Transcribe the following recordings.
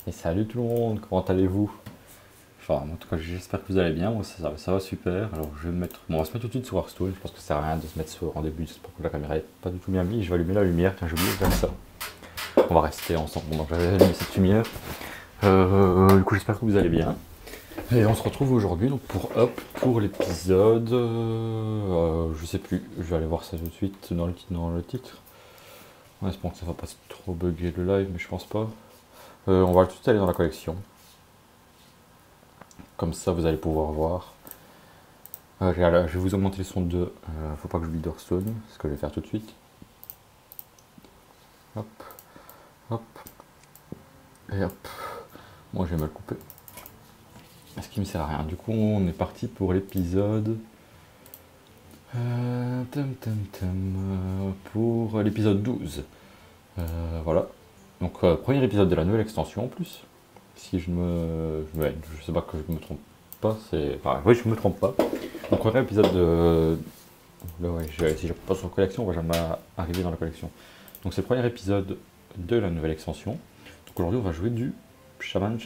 Et salut tout le monde, comment allez-vous? Enfin, en tout cas, j'espère que vous allez bien. Moi, ça va super. Alors, je vais me mettre. Bon, on va se mettre tout de suite sur Hearthstone. Je pense que ça sert à rien de se mettre en début, c'est pour que la caméra est pas du tout bien mise. Je vais allumer la lumière. Tiens, j'ai oublié de faire ça. On va rester ensemble. Bon, donc, j'avais allumé cette lumière. Du coup, j'espère que vous allez bien. Et on se retrouve aujourd'hui donc pour l'épisode. Je sais plus. Je vais aller voir ça tout de suite dans le titre. En espérant que ça va pas trop bugger le live, mais je pense pas. On va tout de suite aller dans la collection. Comme ça, vous allez pouvoir voir. Je vais vous augmenter le son de. Faut pas que j'oublie Hearthstone, ce que je vais faire tout de suite. Hop, hop, et hop. Moi, je vais me le couper. Ce qui me sert à rien. Du coup, on est parti pour l'épisode. Pour l'épisode 12. Voilà. Donc, premier épisode de la nouvelle extension en plus. Si je sais pas que je me trompe pas, c'est. Enfin, oui, je me trompe pas. Donc, premier épisode de. Là, ouais, si je passe sur collection, on va jamais arriver dans la collection. Donc, c'est le premier épisode de la nouvelle extension. Donc, aujourd'hui, on va jouer du Shaman.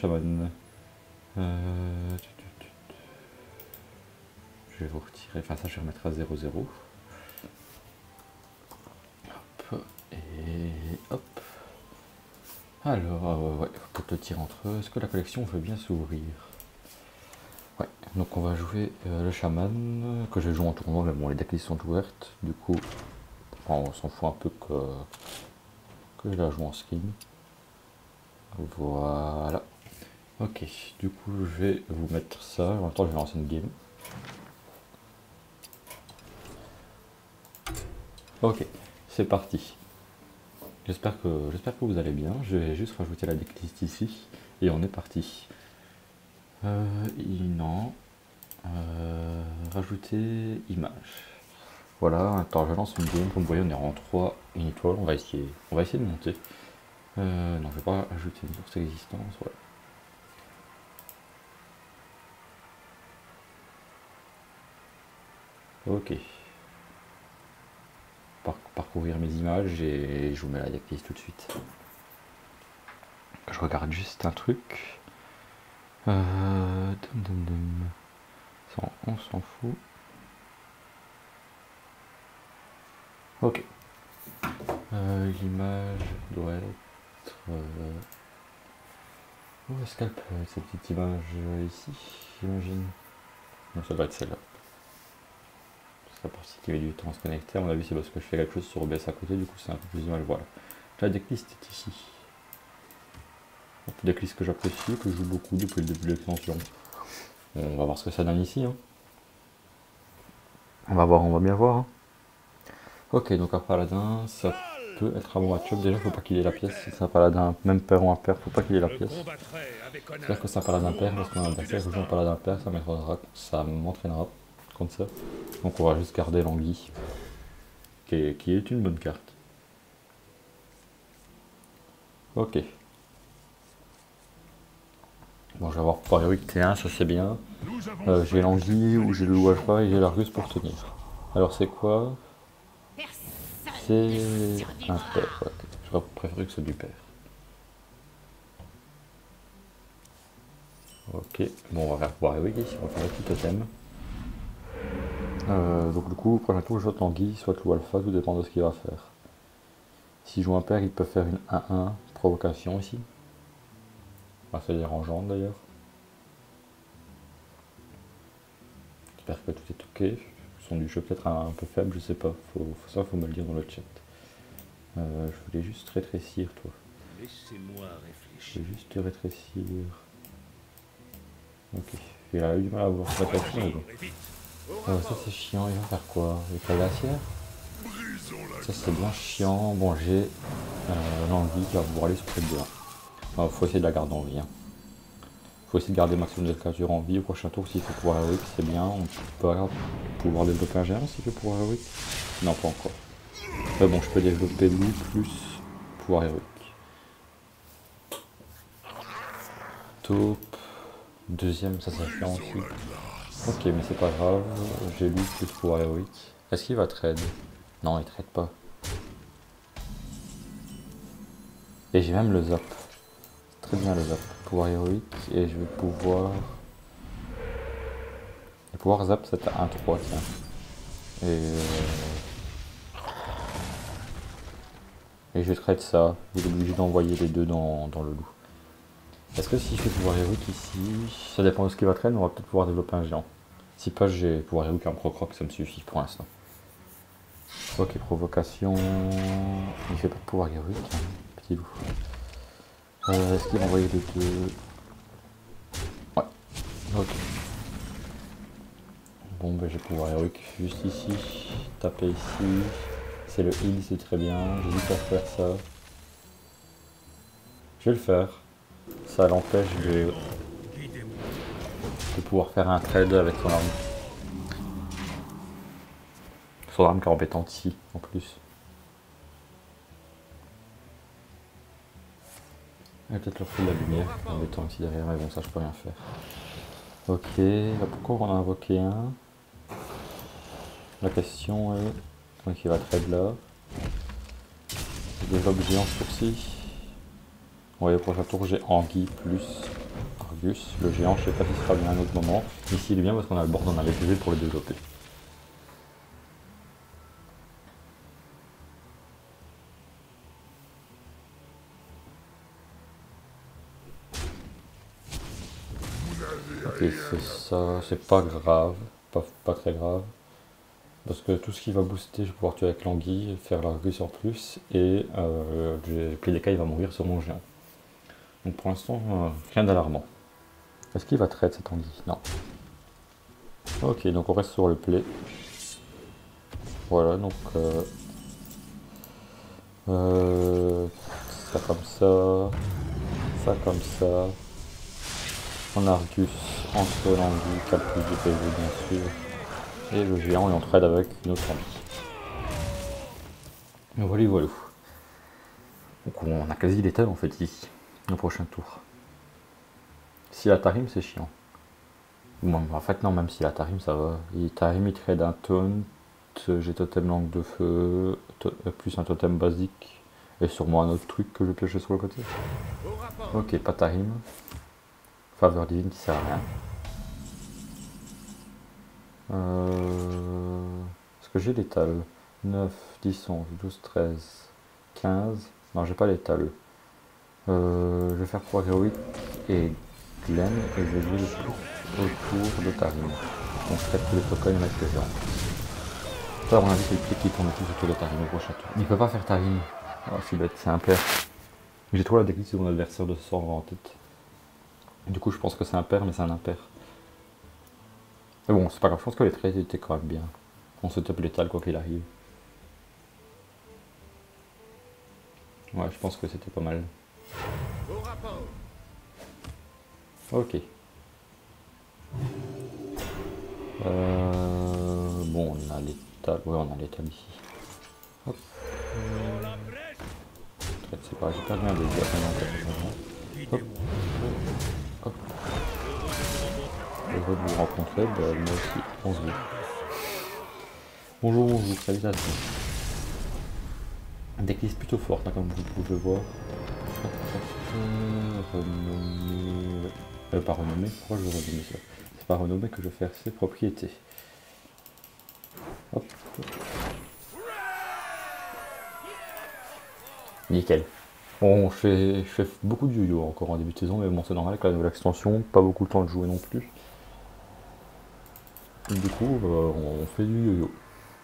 Je vais vous retirer. Enfin, ça, je vais remettre à 0-0. Hop, et hop. Alors, ouais, faut peut-être le tirer entre eux. Est-ce que la collection veut bien s'ouvrir? Ouais, donc on va jouer le chaman, que je joue en tournoi, mais bon, les decklists sont ouvertes, du coup, on s'en fout un peu que je la joue en skin. Voilà. Ok, du coup, je vais vous mettre ça, en même temps, je vais lancer une game. Ok, c'est parti. J'espère que vous allez bien. Je vais juste rajouter la decklist ici, et on est parti. Non. Rajouter image. Voilà, attends, je lance une game. Comme vous voyez, on est en 3 une étoile. On va essayer de monter. Non, je vais pas ajouter une source d'existence. Ouais. Ok. Parcourir mes images et je vous mets la decklist tout de suite. Je regarde juste un truc. Ça, on s'en fout. Ok. L'image doit être. Où est-ce qu'elle peut être cette petite image ici, j'imagine? Non, ça doit être celle-là. C'est la partie qui met du temps à se connecter. À mon avis, c'est parce que je fais quelque chose sur OBS à côté, du coup, c'est un peu plus mal. Voilà. La decklist est ici. Une decklist que j'apprécie, que je joue beaucoup depuis le début de l'extension. On va voir ce que ça donne ici. Hein. On va bien voir. Hein. Ok, donc un paladin, ça peut être un bon match-up. Déjà, faut pas qu'il ait la pièce. Si c'est un paladin, même pair ou impair, faut pas qu'il ait la pièce. C'est-à-dire que c'est un paladin pair, parce qu'on a un adversaire qui joue un paladin pair, ça m'entraînera contre ça. Donc on va juste garder l'anguille, qui est une bonne carte. Ok. Bon, je vais avoir pour Heroic T1, ça c'est bien. J'ai l'anguille, ou j'ai le loup alpha et j'ai l'Argus pour tenir. Alors c'est quoi? C'est un père, ouais. J'aurais préféré que ce soit du père. Ok, bon on va faire pouvoir Heroic ici, on va faire le petit totem. Donc du coup, prochain tour, je joue l'anguille, soit loup alpha, tout dépend de ce qu'il va faire. S'il joue un père, il peut faire une 1-1 provocation ici. Assez dérangeante d'ailleurs. J'espère que tout est ok. Son du jeu peut-être un peu faible, je sais pas. Faut me le dire dans le chat. Je voulais juste rétrécir, toi. Laissez-moi réfléchir. Je vais juste te rétrécir. Ok. Il a eu du mal à voir sa rétrécir. Ça c'est chiant. Il va faire quoi? Il fait la glacière. Ça c'est bien chiant. Bon, j'ai l'envie qui va pouvoir aller sur cette 2. Faut essayer de la garder en vie. Hein. Faut essayer de garder le maximum de créatures en vie. Au prochain tour, s'il fait pouvoir héroïque, c'est bien. On peut pouvoir développer un géant s'il fait pouvoir héroïque. Non, pas encore. Mais bon, je peux développer lui plus pouvoir héroïque. Top. Deuxième, ça fait aussi. Ok, mais c'est pas grave. J'ai lui plus pouvoir héroïque. Est-ce qu'il va trade? Non, il trade pas. Et j'ai même le zap. très bien le zap. Pouvoir héroïque et je vais pouvoir... Et pouvoir zap c'est à 1-3 tiens. Et je vais trade ça. Il est obligé d'envoyer les deux dans le loup. Est-ce que si je fais pouvoir héroïque ici, ça dépend de ce qui va traîner, on va peut-être pouvoir développer un géant. Si pas, j'ai pouvoir héroïque un croc-croc, ça me suffit pour l'instant. Ok, provocation. Il fait pas de pouvoir héroïque, hein, petit loup. Est-ce qu'il va envoyer les deux? Ouais, ok. Bon, ben j'ai pouvoir héroïque juste ici. Taper ici. C'est le heal, c'est très bien. J'hésite à faire ça. Je vais le faire. Ça l'empêche de pouvoir faire un trade avec son arme. Son arme qui est embêtante ici, en plus. Il va peut-être leur faire de la lumière, embêtant ici derrière, mais bon, ça je peux rien faire. Ok, là pourquoi on a invoqué un? La question est... Donc il va trade là. Je développe géant ce tour-ci. Ouais, au prochain tour j'ai Anguille plus Argus. Le géant, je sais pas si sera bien à un autre moment. Ici il est bien parce qu'on a le board, on a les PV pour le développer. Ok, c'est ça, c'est pas grave, pas très grave. Parce que tout ce qui va booster, je vais pouvoir tuer avec l'anguille, faire l'Argus en plus, et PDK il va mourir sur mon géant. Donc pour l'instant, rien d'alarmant. Est-ce qu'il va trade cette anguille? Non. Ok, donc on reste sur le play. Voilà, donc ça comme ça comme ça. On a Argus entre l'anguille, 4 plus de PV bien sûr. Et le géant et on trade avec une autre anguille. Voilà, voilà. Donc on a quasi l'étal en fait ici, au prochain tour. Si la Tarim c'est chiant. Bon, en fait non, même si la Tarim ça va. Tarim il trade un taunt, j'ai totem langue de feu, plus un totem basique, et sûrement un autre truc que je vais piocher sur le côté. Ok, pas Tarim. Faveur divine qui sert à rien. Est-ce que j'ai l'étal? 9, 10, 11, 12, 13, 15. Non, j'ai pas l'étal. Je vais faire 3 héroïques et Glen et je vais jouer le plus autour de Tarim. Donc je traite tous les tokens et mettre le géant. Ça, à mon avis, c'est le pied qui tourne plus autour de Tarim au prochain tour. Il peut pas faire Tarim. Oh, c'est bête, c'est un pair. J'ai trop la déclisse de mon adversaire de ce sort en tête. Du coup, je pense que c'est un pair, mais c'est un impair. Mais bon, c'est pas grave, je pense que les trades étaient quand même bien. On se tape l'étal quoi qu'il arrive. Ouais, je pense que c'était pas mal. Ok. Bon, on a l'étal. Ouais, on a l'étal ici. Hop. C'est pas, j'ai perdu un dégât. Hop. Hop. Heureux de vous rencontrer, bah, moi aussi, on se voit. Bonjour, bonjour, salutations. Déclisse plutôt forte, hein, comme vous pouvez le voir. Renommé. Pas renommé, pourquoi je veux renommer ça? C'est pas renommé que je vais faire ses propriétés. Hop. Nickel. Bon, je fais beaucoup de yo-yo encore en début de saison, mais bon, c'est normal avec la nouvelle extension, pas beaucoup de temps de jouer non plus. Et du coup, on fait du yo-yo.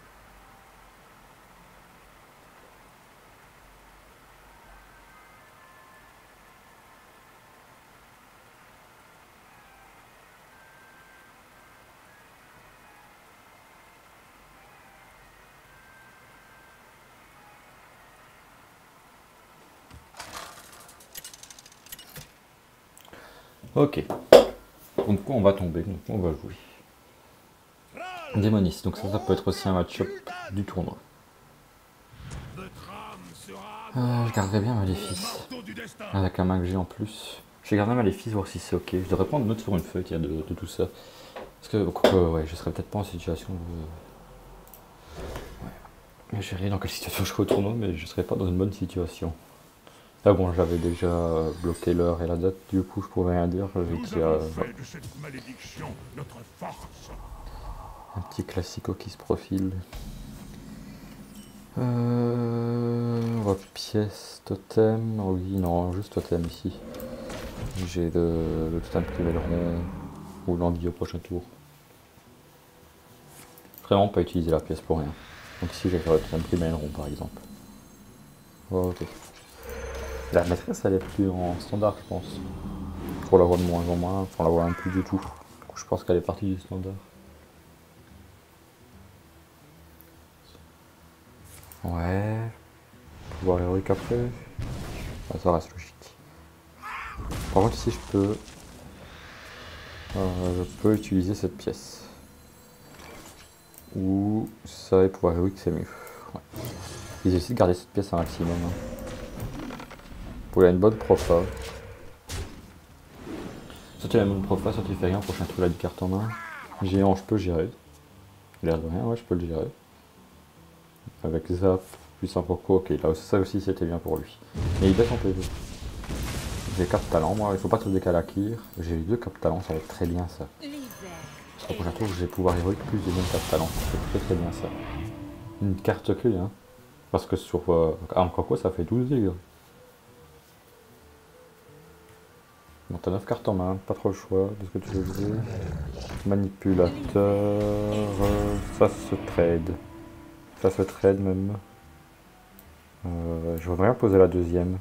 Ok. Donc on va tomber, donc on va jouer. Démonis, donc ça peut être aussi un match-up du tournoi. Je garderai bien Maléfice. Avec un mag en plus. Je vais garder Maléfice, voir si c'est ok. Je devrais prendre une note sur une feuille de tout ça. Parce que ouais, je serais peut-être pas en situation de... Ouais. Je verrai dans quelle situation je serai au tournoi, mais je serai pas dans une bonne situation. Ah bon, j'avais déjà bloqué l'heure et la date, du coup je pouvais rien dire. J'ai Nous dit, avons ouais. fait de cette malédiction notre force. Un petit classico qui se profile. On va pièce, totem. Oh oui, non, juste totem ici. J'ai le totem rond ou l'envie au prochain tour. Vraiment pas utiliser la pièce pour rien. Donc ici, je vais faire le totem rond par exemple. Oh, ok. La maîtresse, elle est plus en standard, je pense. Pour la voir de moins en moins, enfin, on la voit même plus du tout. Du coup, je pense qu'elle est partie du standard. Ouais. Pouvoir héroïque après. Ah, ça reste logique. Par contre, ici, je peux utiliser cette pièce. Ou ça et pouvoir héroïque, c'est mieux. Ouais. Ils essaient de garder cette pièce un maximum. Hein. Pour une bonne profa. Soit tu as une bonne profa, soit tu fais rien. Prochain tour, là, du carte en main. Géant, je peux gérer. L'air de rien, ouais, je peux le gérer. Avec Zap, plus un Poco, ok, là ça aussi c'était bien pour lui. Mais il baisse en PV. J'ai 4 talents, moi, il faut pas tout décaler à Kyr. J'ai eu 2 4 talents, ça va être très bien ça. Au prochain tour, j'ai pouvoir héroïque plus de même 4 talents. C'est très bien ça. Une carte clé, hein. Parce que sur encore quoi, ça fait 12 dégâts. Bon, t'as 9 cartes en main, pas trop le choix de ce que tu veux jouer. Manipulateur. Ça se trade. Ça se trade même. Je voudrais bien poser la deuxième.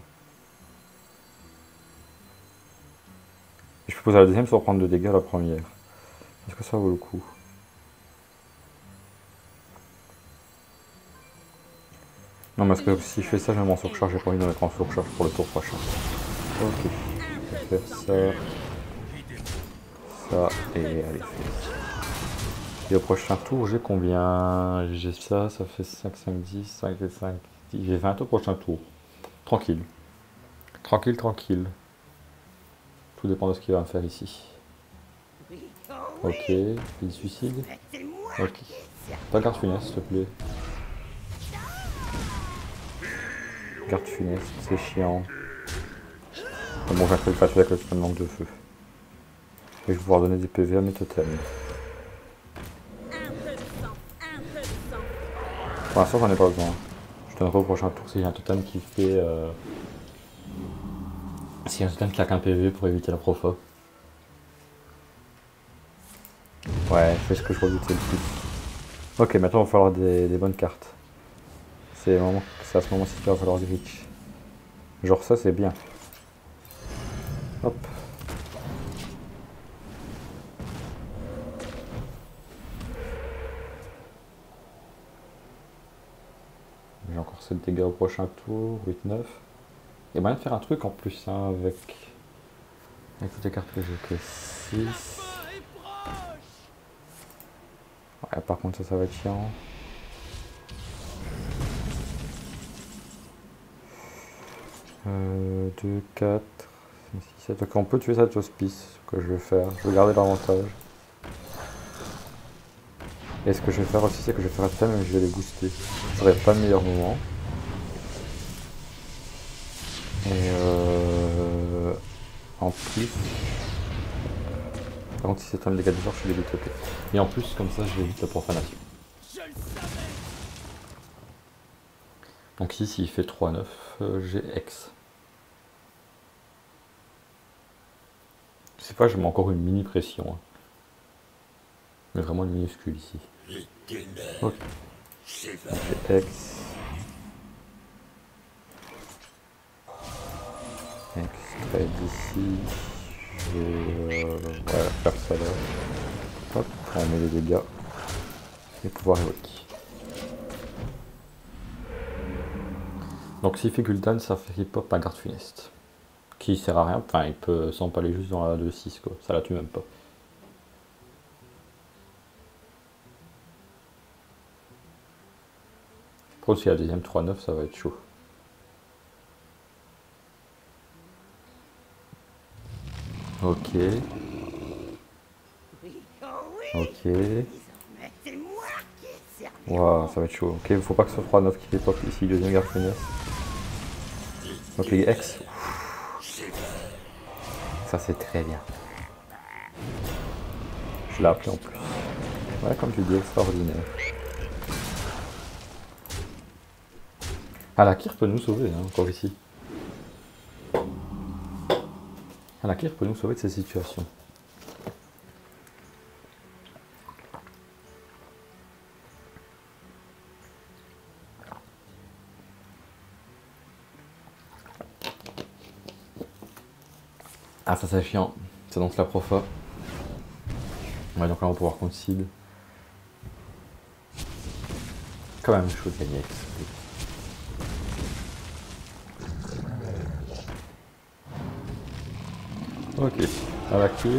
Et je peux poser la deuxième sans prendre de dégâts à la première. Est-ce que ça vaut le coup? Non, mais parce que si je fais ça, je vais m'en surcharge. J'ai pas envie de me mettre en surcharge pour le tour prochain. Ok. Je vais faire ça. Ça. Et allez, c'est. Et au prochain tour, j'ai combien? J'ai ça, ça fait 5, 5, 10, 5 et 5, 10. J'ai 20 au prochain tour. Tranquille. Tranquille, tranquille. Tout dépend de ce qu'il va me faire ici. Ok, il suicide. Ok. Pas garde funeste, s'il te plaît. Garde funeste, c'est chiant. Bon, j'ai un peu le passer avec le totem manque de feu. Et je vais pouvoir donner des PV à mes totems. Pour l'instant, j'en ai pas besoin. Je donnerai au prochain tour si j'ai un totem qui fait. Si un totem qui a qu'un PV pour éviter la profa. Ouais, je fais ce que je redoutais le plus. Ok, maintenant il va falloir des bonnes cartes. C'est à ce moment-ci qu'il va falloir glitch. Genre ça, c'est bien. Hop. J'ai encore 7 dégâts au prochain tour, 8, 9. Il y a moyen de faire un truc en plus hein, avec toutes les cartes que j'ai que 6. Ouais, par contre ça va être chiant. Euh, 2, 4, 5, 6, 7. Ok, on peut tuer cet hospice, ce que je vais faire. Je vais garder l'avantage. Et ce que je vais faire aussi, c'est que je vais faire un thème et je vais les booster. Ce serait pas le meilleur moment. Et en plus, par contre, si c'est un dégâts de genre, je suis dégoûté. Ok. Et en plus, comme ça, je vais éviter la profanation. Donc ici, s'il fait 3-9, j'ai X. Je sais pas, je mets encore une mini pression. Hein. Mais vraiment une minuscule ici. Ok. J'ai X. Extrait d'ici. Je vais voilà, faire ça là. Hop, on met les dégâts. Et pouvoir évoquer. Donc s'il fait Gul'dan, ça fait qu'il pop un garde funeste. Qui sert à rien, enfin il peut s'empaler juste dans la 2-6 quoi, ça la tue même pas. Par contre si la deuxième 3-9 ça va être chaud. Ok. Ok. Waouh, ça va être chaud. Ok, faut pas que ce soit 3-9 qui fait pop ici, deuxième garde funeste. Donc les Hex. Ça c'est très bien. Je l'ai appelé en plus. Ouais, comme tu dis, extraordinaire. Alakir peut nous sauver, hein, encore ici. Alakir peut nous sauver de ces situations. Ah, ça c'est chiant. C'est donc la profa. Ouais, donc là on va pouvoir concede. Quand même chaud de gagner. Ok, Alakir.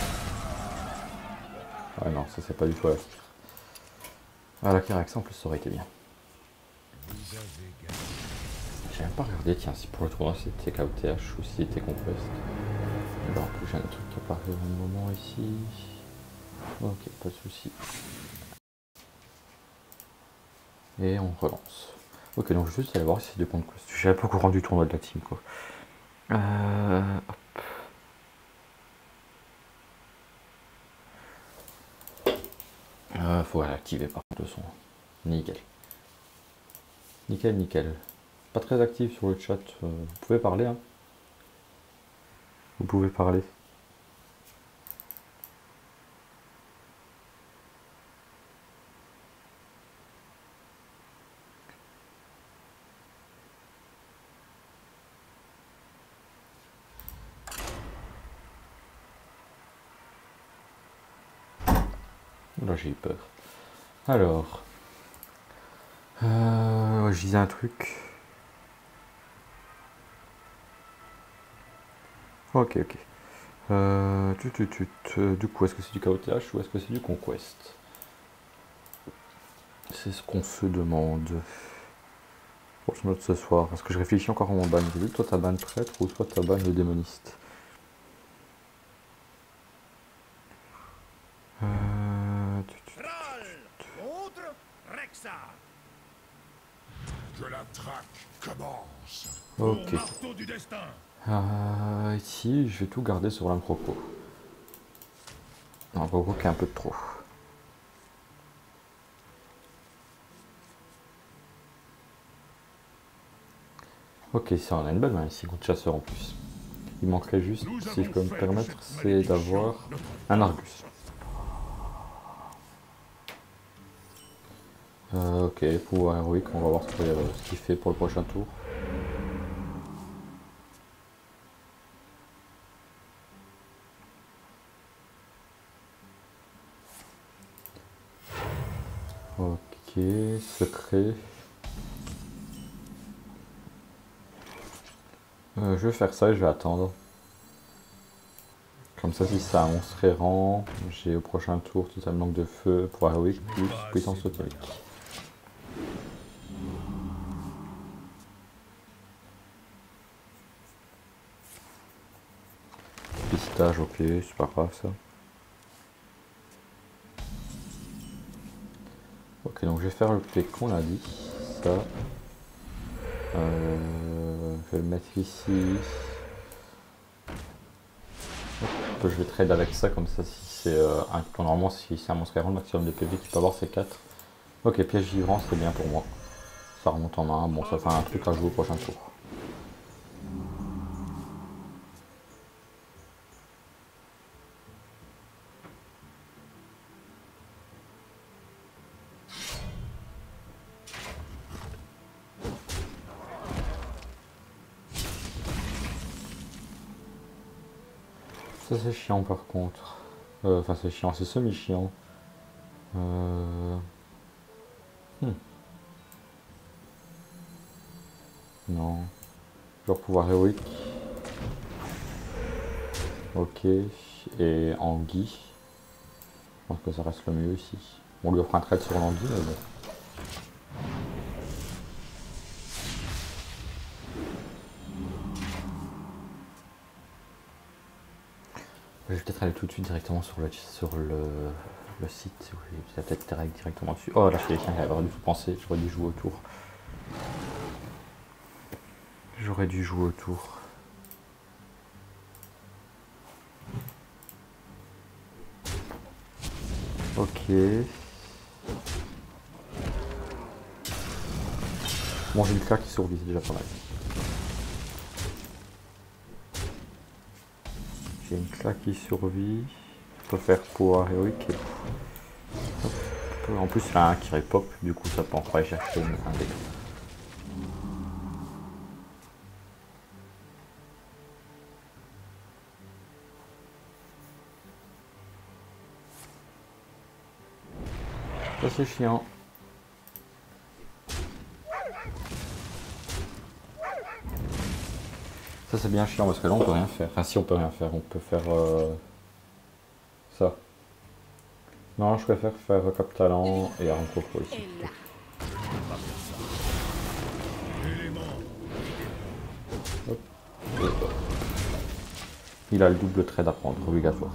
Ouais non, ça c'est pas du tout Alakir. Alakir avec ça en plus ça aurait été bien. J'ai même pas regardé, tiens, si pour le tournoi c'était KOTH ou si c'était Conquest. Alors, en plus j'ai un truc qui apparaît au même moment ici. Ok, pas de soucis. Et on relance. Ok, donc je vais juste aller voir si c'est des points de quest. Je savais pas au courant du tournoi de la team quoi. Hop. Faut activer par contre le son. Nickel. Nickel, nickel. Pas très actif sur le chat. Vous pouvez parler, hein. Vous pouvez parler. Là j'ai eu peur. Alors. Je disais un truc. Ok, ok. Du coup, est-ce que c'est du KOTH ou est-ce que c'est du Conquest? C'est ce qu'on se demande. Pour le note ce soir. Est-ce que je réfléchis encore à mon ban? J'ai vu que toi t'as ban prêtre ou toi t'as ban le démoniste. Que la traque commence. Ok. Marteau du destin. Ici, je vais tout garder sur l'Amproco. L'Amproco qui est un peu de trop. Ok, ça on a une bonne main ici, coup de chasseur en plus. Il manquerait juste, si je peux me permettre, c'est d'avoir un Argus. Ok, pouvoir héroïque, on va voir ce qu'il fait pour le prochain tour. Ok, secret. Je vais faire ça et je vais attendre. Comme ça, si ça a un monstre errant, j'ai au prochain tour tout un manque de feu, pouvoir héroïque plus puissance atomique. Pistage, ok, c'est pas grave ça. Ok, donc je vais faire le play qu'on a dit. Ça. Je vais le mettre ici. Hop, je vais trade avec ça, comme ça, si c'est normalement, si c'est un monstre errant, le maximum de PV qu'il peut avoir, c'est 4. Ok, piège givrant, c'est bien pour moi. Ça remonte en main. Bon, ça fait un truc à jouer au prochain tour. Ça c'est chiant par contre. Enfin c'est chiant, c'est semi-chiant. Non. Genre pouvoir héroïque. Ok. Et Anguille. Je pense que ça reste le mieux ici. On lui offre un trade sur l'Anguille, mais bon. Je vais peut-être aller tout de suite directement sur le site. Oui, peut-être directement dessus. Oh là, je suis quelqu'un qui avait pas du tout pensé. J'aurais dû jouer autour. J'aurais dû jouer autour. Ok. Bon, j'ai une claque qui survit, c'est déjà pas mal. J'ai une claque qui survit. Je peux faire pouvoir héroïque. En plus, il y en a un qui repop, du coup, ça peut encore aller chercher un dégât. Ça, c'est chiant. Ça c'est bien chiant parce que là on peut rien faire. Enfin si on peut rien faire, on peut faire ça. Non, je préfère faire Cap Talent et Arme Coco ici. Hop. Hop. Il a le double trait d'apprendre, obligatoire.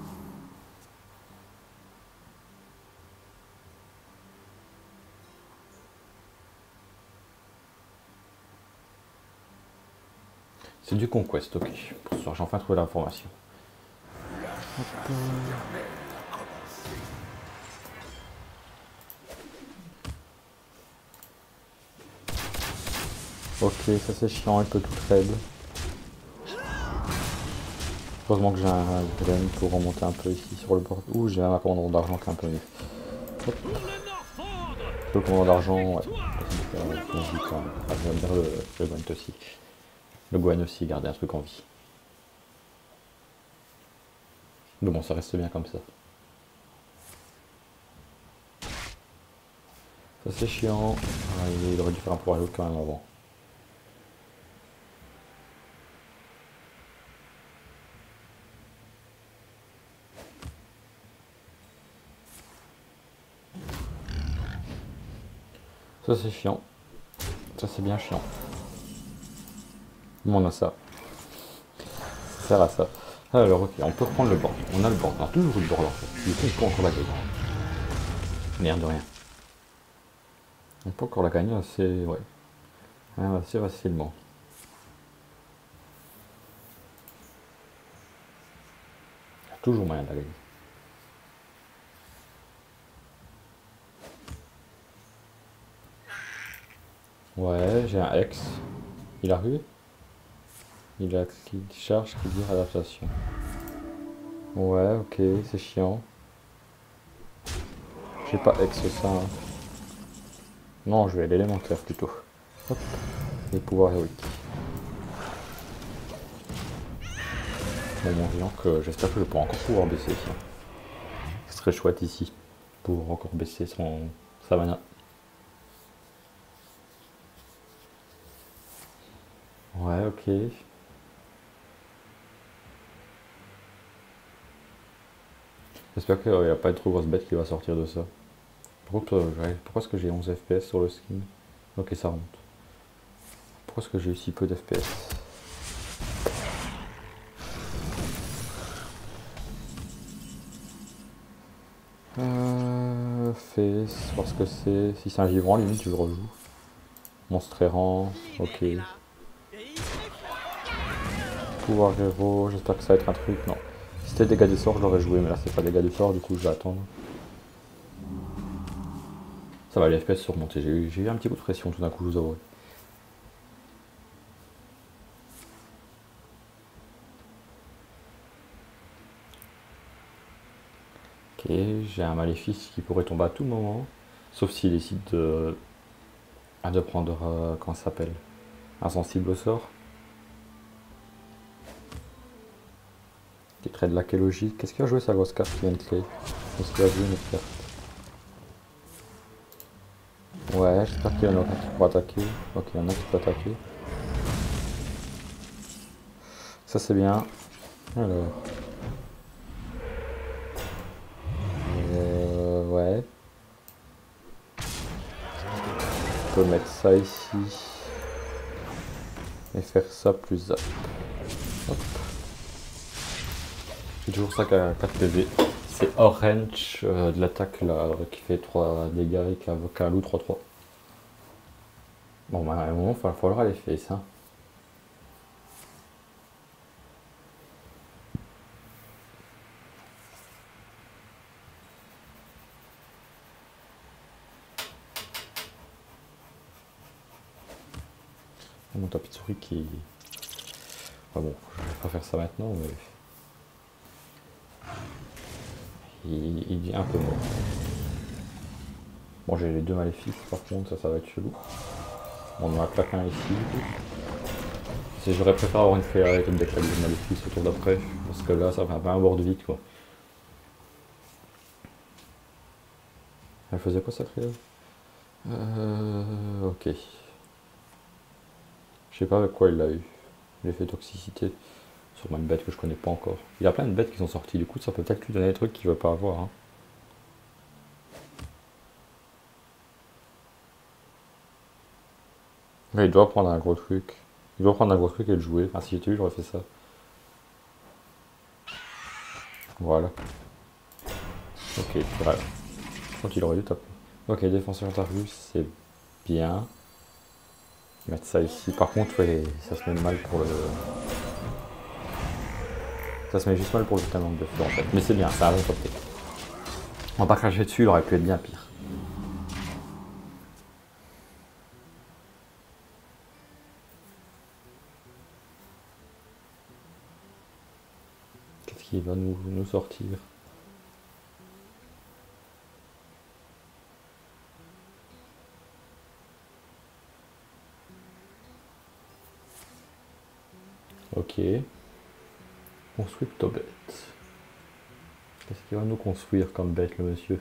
C'est du Conquest, ok. Pour ce soir, j'ai enfin trouvé l'information. Ok, ça c'est chiant, un peu tout trade. Heureusement que j'ai un grain pour remonter un peu ici sur le bord. Ouh, j'ai un commandant d'argent qui est un peu mieux. Hop. Le commandant d'argent, ouais. Je vais dire le Gwent aussi. Le Gwen aussi, garder un truc en vie. Mais bon, ça reste bien comme ça. Ça c'est chiant. Ah, il aurait dû faire un pouvoir l'autre quand même avant. Ça c'est chiant. Ça c'est bien chiant. On a ça. Ça sert à ça. Alors ok, on peut reprendre le board. On a le board. On a toujours eu le board en fait. Du coup on peut encore la gagner. Merde de rien. On peut encore la gagner assez. Ouais. Assez facilement. Il y a toujours moyen de la gagner. Ouais, j'ai un X. Il arrive. Il a qui charge qui dit adaptation. Ouais, ok, c'est chiant. J'ai pas X ça. Hein. Non, je vais à l'élémentaire plutôt. Hop. Les pouvoirs héroïques. Bon, mon géant que j'espère que je pourrai encore pouvoir baisser ici. Ce serait chouette ici. Pour encore baisser sa mana. Ouais, ok. J'espère qu'il n'y a pas une trop grosse bête qui va sortir de ça. Par contre, pourquoi est-ce que j'ai 11 FPS sur le skin? Ok, ça remonte. Pourquoi est-ce que j'ai eu si peu d'FPS? Face, parce que c'est... Si c'est un vivant, limite, je le rejoue. Monstre errant, ok. Pouvoir héros, j'espère que ça va être un truc, non. Si c'était dégâts du sort, je l'aurais joué, mais là c'est pas dégâts du sort, du coup je vais attendre. Ça va, les FPS sont remontés, j'ai eu un petit coup de pression tout d'un coup, je vous avouerai. Ok, j'ai un maléfice qui pourrait tomber à tout moment, sauf s'il décide de prendre, comment ça s'appelle, insensible au sort. Qui crée de l'archéologie. Qu'est-ce qu'il a joué sa grosse carte qui vient de créer? Est-ce qu'il a joué une autre carte? Ouais, j'espère qu'il y en a un qui pourra attaquer. Ok, il y en a qui peut attaquer. Ça c'est bien. Alors. Ouais. Je peux mettre ça ici. Et faire ça plus zap. Hop. J'ai toujours ça qu'à 4 PV. C'est Orange de l'attaque là, qui fait 3 dégâts et qui a un loup 3-3. Bon bah à un moment il va falloir aller faire ça. Mon tapis de souris qui... Enfin bon, je vais pas faire ça maintenant, mais... Il est un peu mort. Bon, j'ai les deux maléfices, par contre, ça va être chelou. Bon, on en a claqué un ici. J'aurais préféré avoir une fée avec une deck avec des maléfices au tour d'après, parce que là, ça fait un peu un bord de vide, quoi. Elle faisait quoi, ça, créole? Ok. Je sais pas avec quoi il l'a eu. L'effet toxicité sur une bête que je connais pas encore. Il y a plein de bêtes qui sont sorties, du coup ça peut peut-être lui donner des trucs qu'il veut pas avoir. Hein. Mais il doit prendre un gros truc. Il doit prendre un gros truc et le jouer. Enfin, si j'étais lui, j'aurais fait ça. Voilà. Ok, voilà. Je crois qu'il aurait dû taper. Ok, défenseur Darius, c'est bien. Mettre ça ici. Par contre, ouais, ça se met mal pour le... Ça se met juste mal pour le talent de feu en fait. Mais c'est bien, ça a rien porté. On va pas cracher dessus, il aurait pu être bien pire. Qu'est-ce qu'il va nous sortir? Ok. Construire ta bête. Qu'est-ce qu'il va nous construire comme bête le monsieur?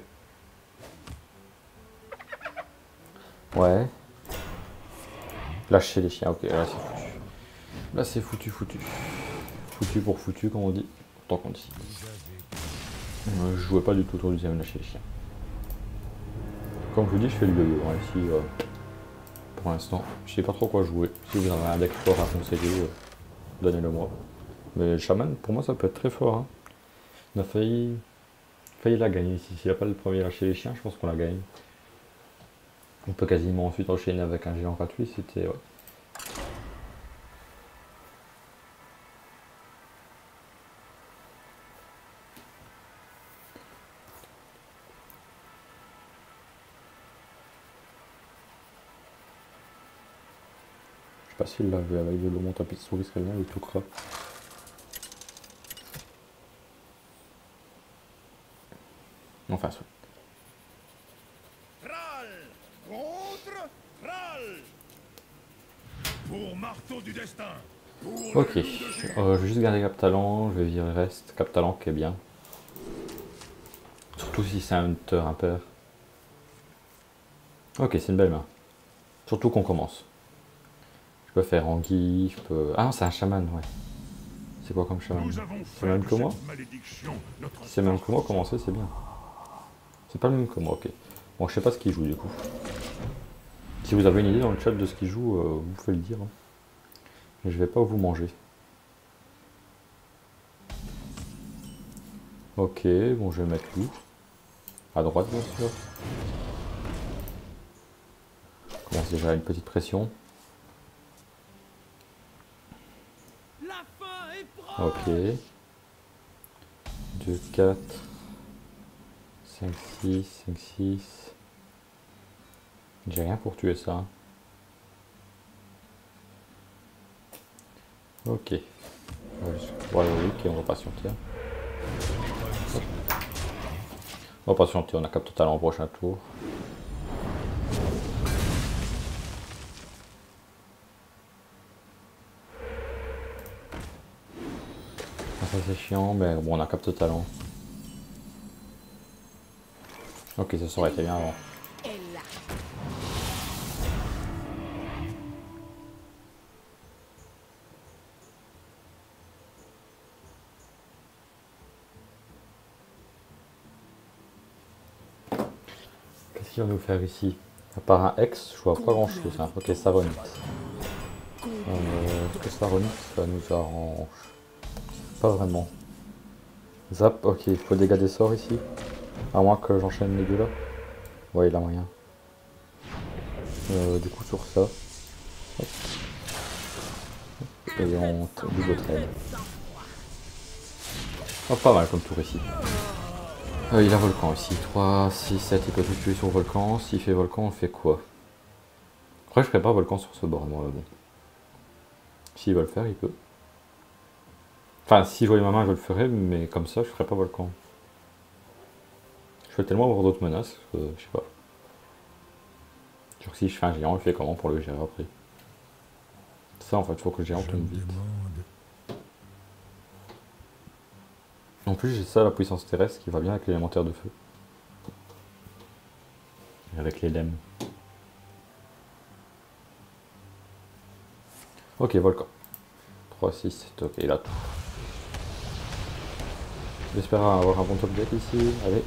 Ouais. Lâcher les chiens, ok, là c'est foutu. Là c'est foutu. Foutu pour foutu comme on dit. Tant qu'on dit. Je jouais pas du tout autour du deuxième lâcher les chiens. Comme je vous dis, je fais le yo-yo hein, ici. Pour l'instant, je sais pas trop quoi jouer. Si vous avez un deck fort à conseiller, donnez-le moi. Mais le chaman, pour moi, ça peut être très fort. Hein. On a failli la gagner ici. S'il n'y a pas le premier lâcher les chiens, je pense qu'on la gagne. On peut quasiment ensuite enchaîner avec un géant gratuit. C'était... Ouais. Je sais pas s'il l'avait avec de mon tapis de souris, serait bien, il tout crap. Enfin, soit. Thrall contre Thrall. Pour marteau du destin. Pour Ok, je vais juste garder Cap Talent, je vais virer reste. Cap Talent qui est bien. Surtout si c'est un hunter impair. Ok, c'est une belle main. Surtout qu'on commence. Je peux faire Anguille, je peux... Ah non, c'est un chaman, ouais. C'est quoi comme chaman? C'est le même que moi? C'est le même que moi, commencer, c'est bien. C'est pas le même que moi, ok. Bon, je sais pas ce qu'il joue du coup. Si vous avez une idée dans le chat de ce qu'il joue, vous pouvez le dire. Hein. Mais je vais pas vous manger. Ok, bon, je vais mettre lui. À droite, bien sûr. On commence déjà à une petite pression. Ok. 2, 4, 5, 6, 5, 6. J'ai rien pour tuer ça. Hein. Ok. On va juste voir le week et on va patienter. On va patienter, on a cap total en prochain tour. Ça c'est chiant, mais bon on a cap talent. Ok, ça aurait été bien avant. Qu'est-ce qu'il va nous faire ici? À part un X, je vois pas grand chose. Hein. Ok, Saronite. Est-ce que Saronite, ça nous arrange? Pas vraiment. Zap, ok, il faut dégâts des sorts ici. À moins que j'enchaîne les deux là. Ouais, il a moyen. Du coup, sur ça. Hop. Et on double trade. Oh, pas mal comme tour ici. Il a volcan aussi. 3, 6, 7, il peut tout tuer sur volcan. S'il fait volcan, on fait quoi? Après, je ferai pas volcan sur ce bord, moi, bon. S'il va le faire, il peut. Enfin, si je voyais ma main, je le ferais, mais comme ça, je ferais pas volcan. Je vais tellement avoir d'autres menaces, je sais pas. Genre si je fais un géant, il fait comment pour le gérer après? C'est ça en fait, il faut que le géant Je tombe me vite. demande. En plus, j'ai ça, la puissance terrestre, qui va bien avec l'élémentaire de feu. Et avec les lemmes. Ok, volcan. 3, 6, 7, ok, là tout. J'espère avoir un bon top deck ici. Allez.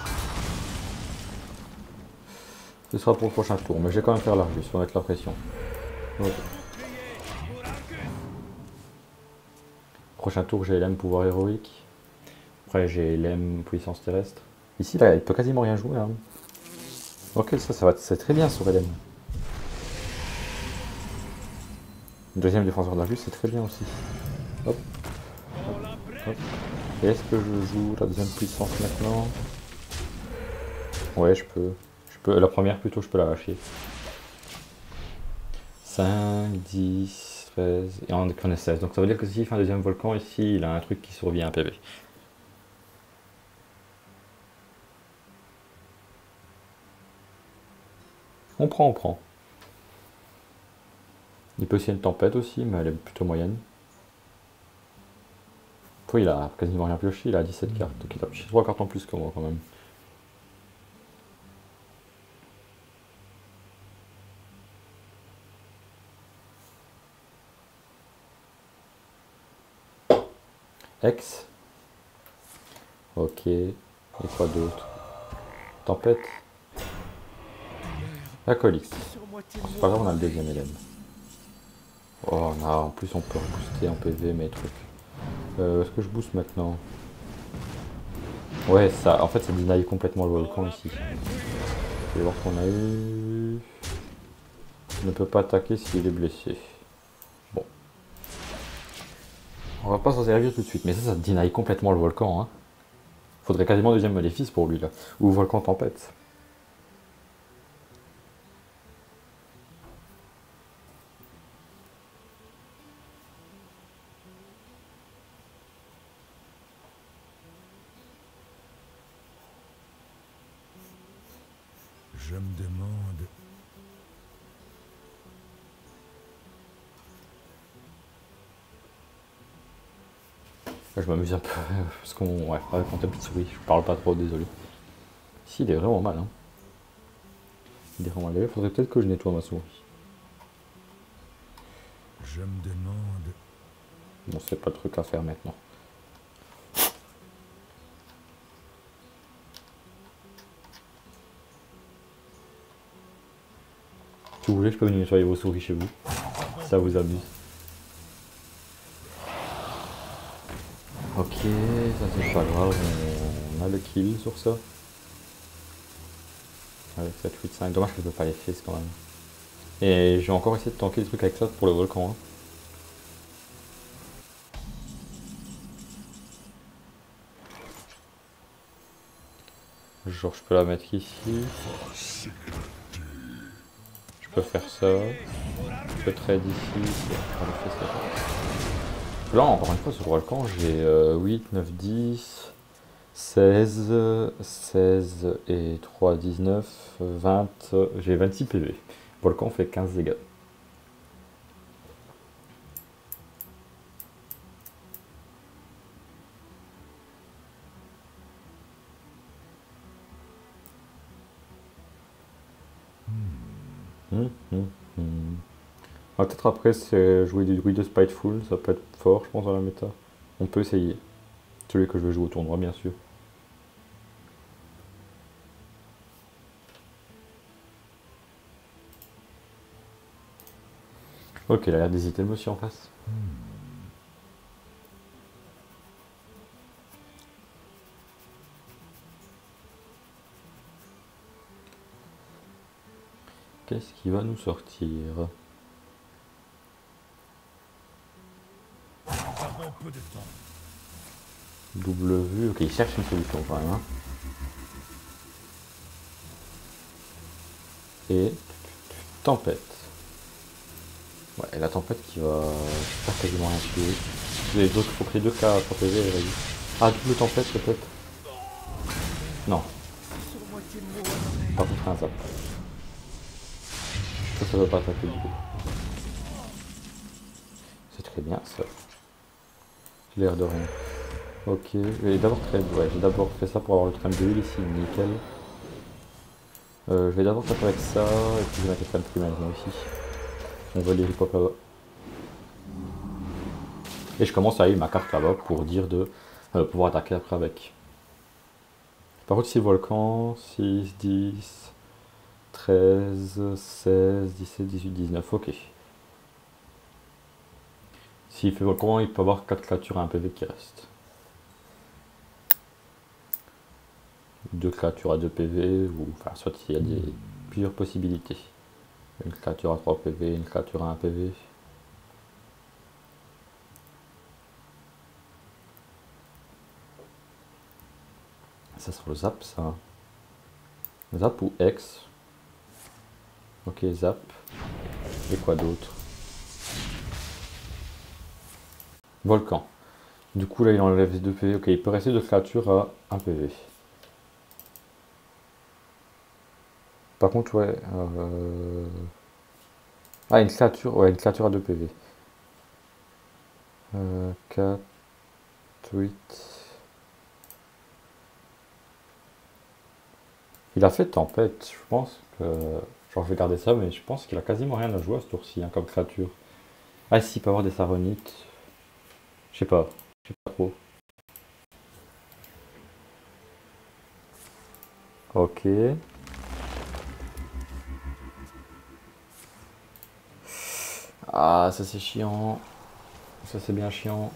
Ce sera pour le prochain tour, mais je vais quand même faire l'Argus, faut mettre la pression. Ok. Prochain tour, j'ai LM pouvoir héroïque. Après, j'ai LM puissance terrestre. Ici, là, il peut quasiment rien jouer. Hein. Ok, ça va, c'est très bien sur LM. Deuxième défenseur de l'Argus, c'est très bien aussi. Hop. Hop. Hop. Et est-ce que je joue la deuxième puissance maintenant? Ouais, je peux. La première plutôt, je peux la lâcher. 5, 10, 13, et on est 16. Donc ça veut dire que s'il fait un deuxième volcan ici, il a un truc qui survit à un PV. On prend, on prend. Il peut aussi y avoir une tempête aussi, mais elle est plutôt moyenne. Toi, il a quasiment rien pioché, il a 17 cartes, donc il a pioché 3 cartes en plus que moi quand même. X. Ok. Et quoi d'autre? Tempête. Acolyte. C'est pas grave, on a le deuxième Hélène. Oh, en plus on peut rebooster en PV mes trucs. Est-ce que je booste maintenant? Ouais, ça, en fait, ça deny complètement le volcan ici. Je vais voir ce qu'on a eu. Il ne peut pas attaquer s'il est blessé. Bon. On va pas s'en servir tout de suite, mais ça deny complètement le volcan. Hein. Faudrait quasiment deuxième maléfice pour lui là. Ou volcan tempête. Je me demande. Là, je m'amuse un peu. Parce qu'on. Ouais, avec mon tapis de souris, je parle pas trop, désolé. Si, il est vraiment mal. Hein. Il est vraiment mal. Il faudrait peut-être que je nettoie ma souris. Je me demande. Bon, c'est pas le truc à faire maintenant. Si vous voulez, je peux venir nettoyer vos souris chez vous. Si ça vous amuse. Ok, ça c'est pas grave, on a le kill sur ça. Avec 7, 8, 5. Dommage que je peux pas les face quand même. Et je vais encore essayer de tanker des trucs avec ça pour le volcan. Hein. Genre je peux la mettre ici. Je peux faire ça. Je peux trade ici. Là encore une fois sur le volcan j'ai 8, 9, 10, 16, 16 et 3, 19, 20, j'ai 26 PV. Le volcan fait 15 dégâts. Ah, peut-être après c'est jouer du druide de Spiteful, ça peut être fort je pense dans la méta. On peut essayer. Celui que je vais jouer au tournoi bien sûr. Ok, il a l'air d'hésiter le monsieur en face. Qu'est-ce qui va nous sortir? Avons peu de temps. Double vue, ok, il cherche une solution quand même. Hein. Et tempête. Ouais, et la tempête qui va faire quasiment rien tuer. Faut que les deux cas à protéger, vas-y. Ah, double tempête peut-être. Non, par contre un zap. Ça va pas attaquer du coup. C'est très bien ça. J'ai l'air de rien. Ok, je vais d'abord ouais, j'ai d'abord fait ça pour avoir le train de huile ici, nickel. Je vais d'abord taper avec ça, et puis je vais mettre le train de primaire moi aussi. On va les hip-hop là-bas. Et je commence à aller ma carte là-bas pour dire de pouvoir attaquer après avec. Par contre, si le volcan, 6, 10, 13, 16, 17, 18, 19, ok. S'il fait volcan, il peut avoir 4 créatures à 1 PV qui restent. 2 créatures à 2 PV, ou enfin, soit il y a plusieurs possibilités. Une créature à 3 PV, une créature à 1 PV. Ça sera le zap, ça. Zap ou X. Ok, zap. Et quoi d'autre? Volcan. Du coup, là, il enlève 2 PV. Ok, il peut rester 2 créatures à 1 PV. Par contre, ouais. Ah, une créature. Ouais, une créature à 2 PV. 4, 8. Il a fait tempête, je pense que. Genre, je vais garder ça, mais je pense qu'il a quasiment rien à jouer à ce tour-ci, hein, comme créature. Ah, si, il peut avoir des saronites. Je sais pas. Je sais pas trop. Ok. Ah, ça c'est chiant. Ça c'est bien chiant.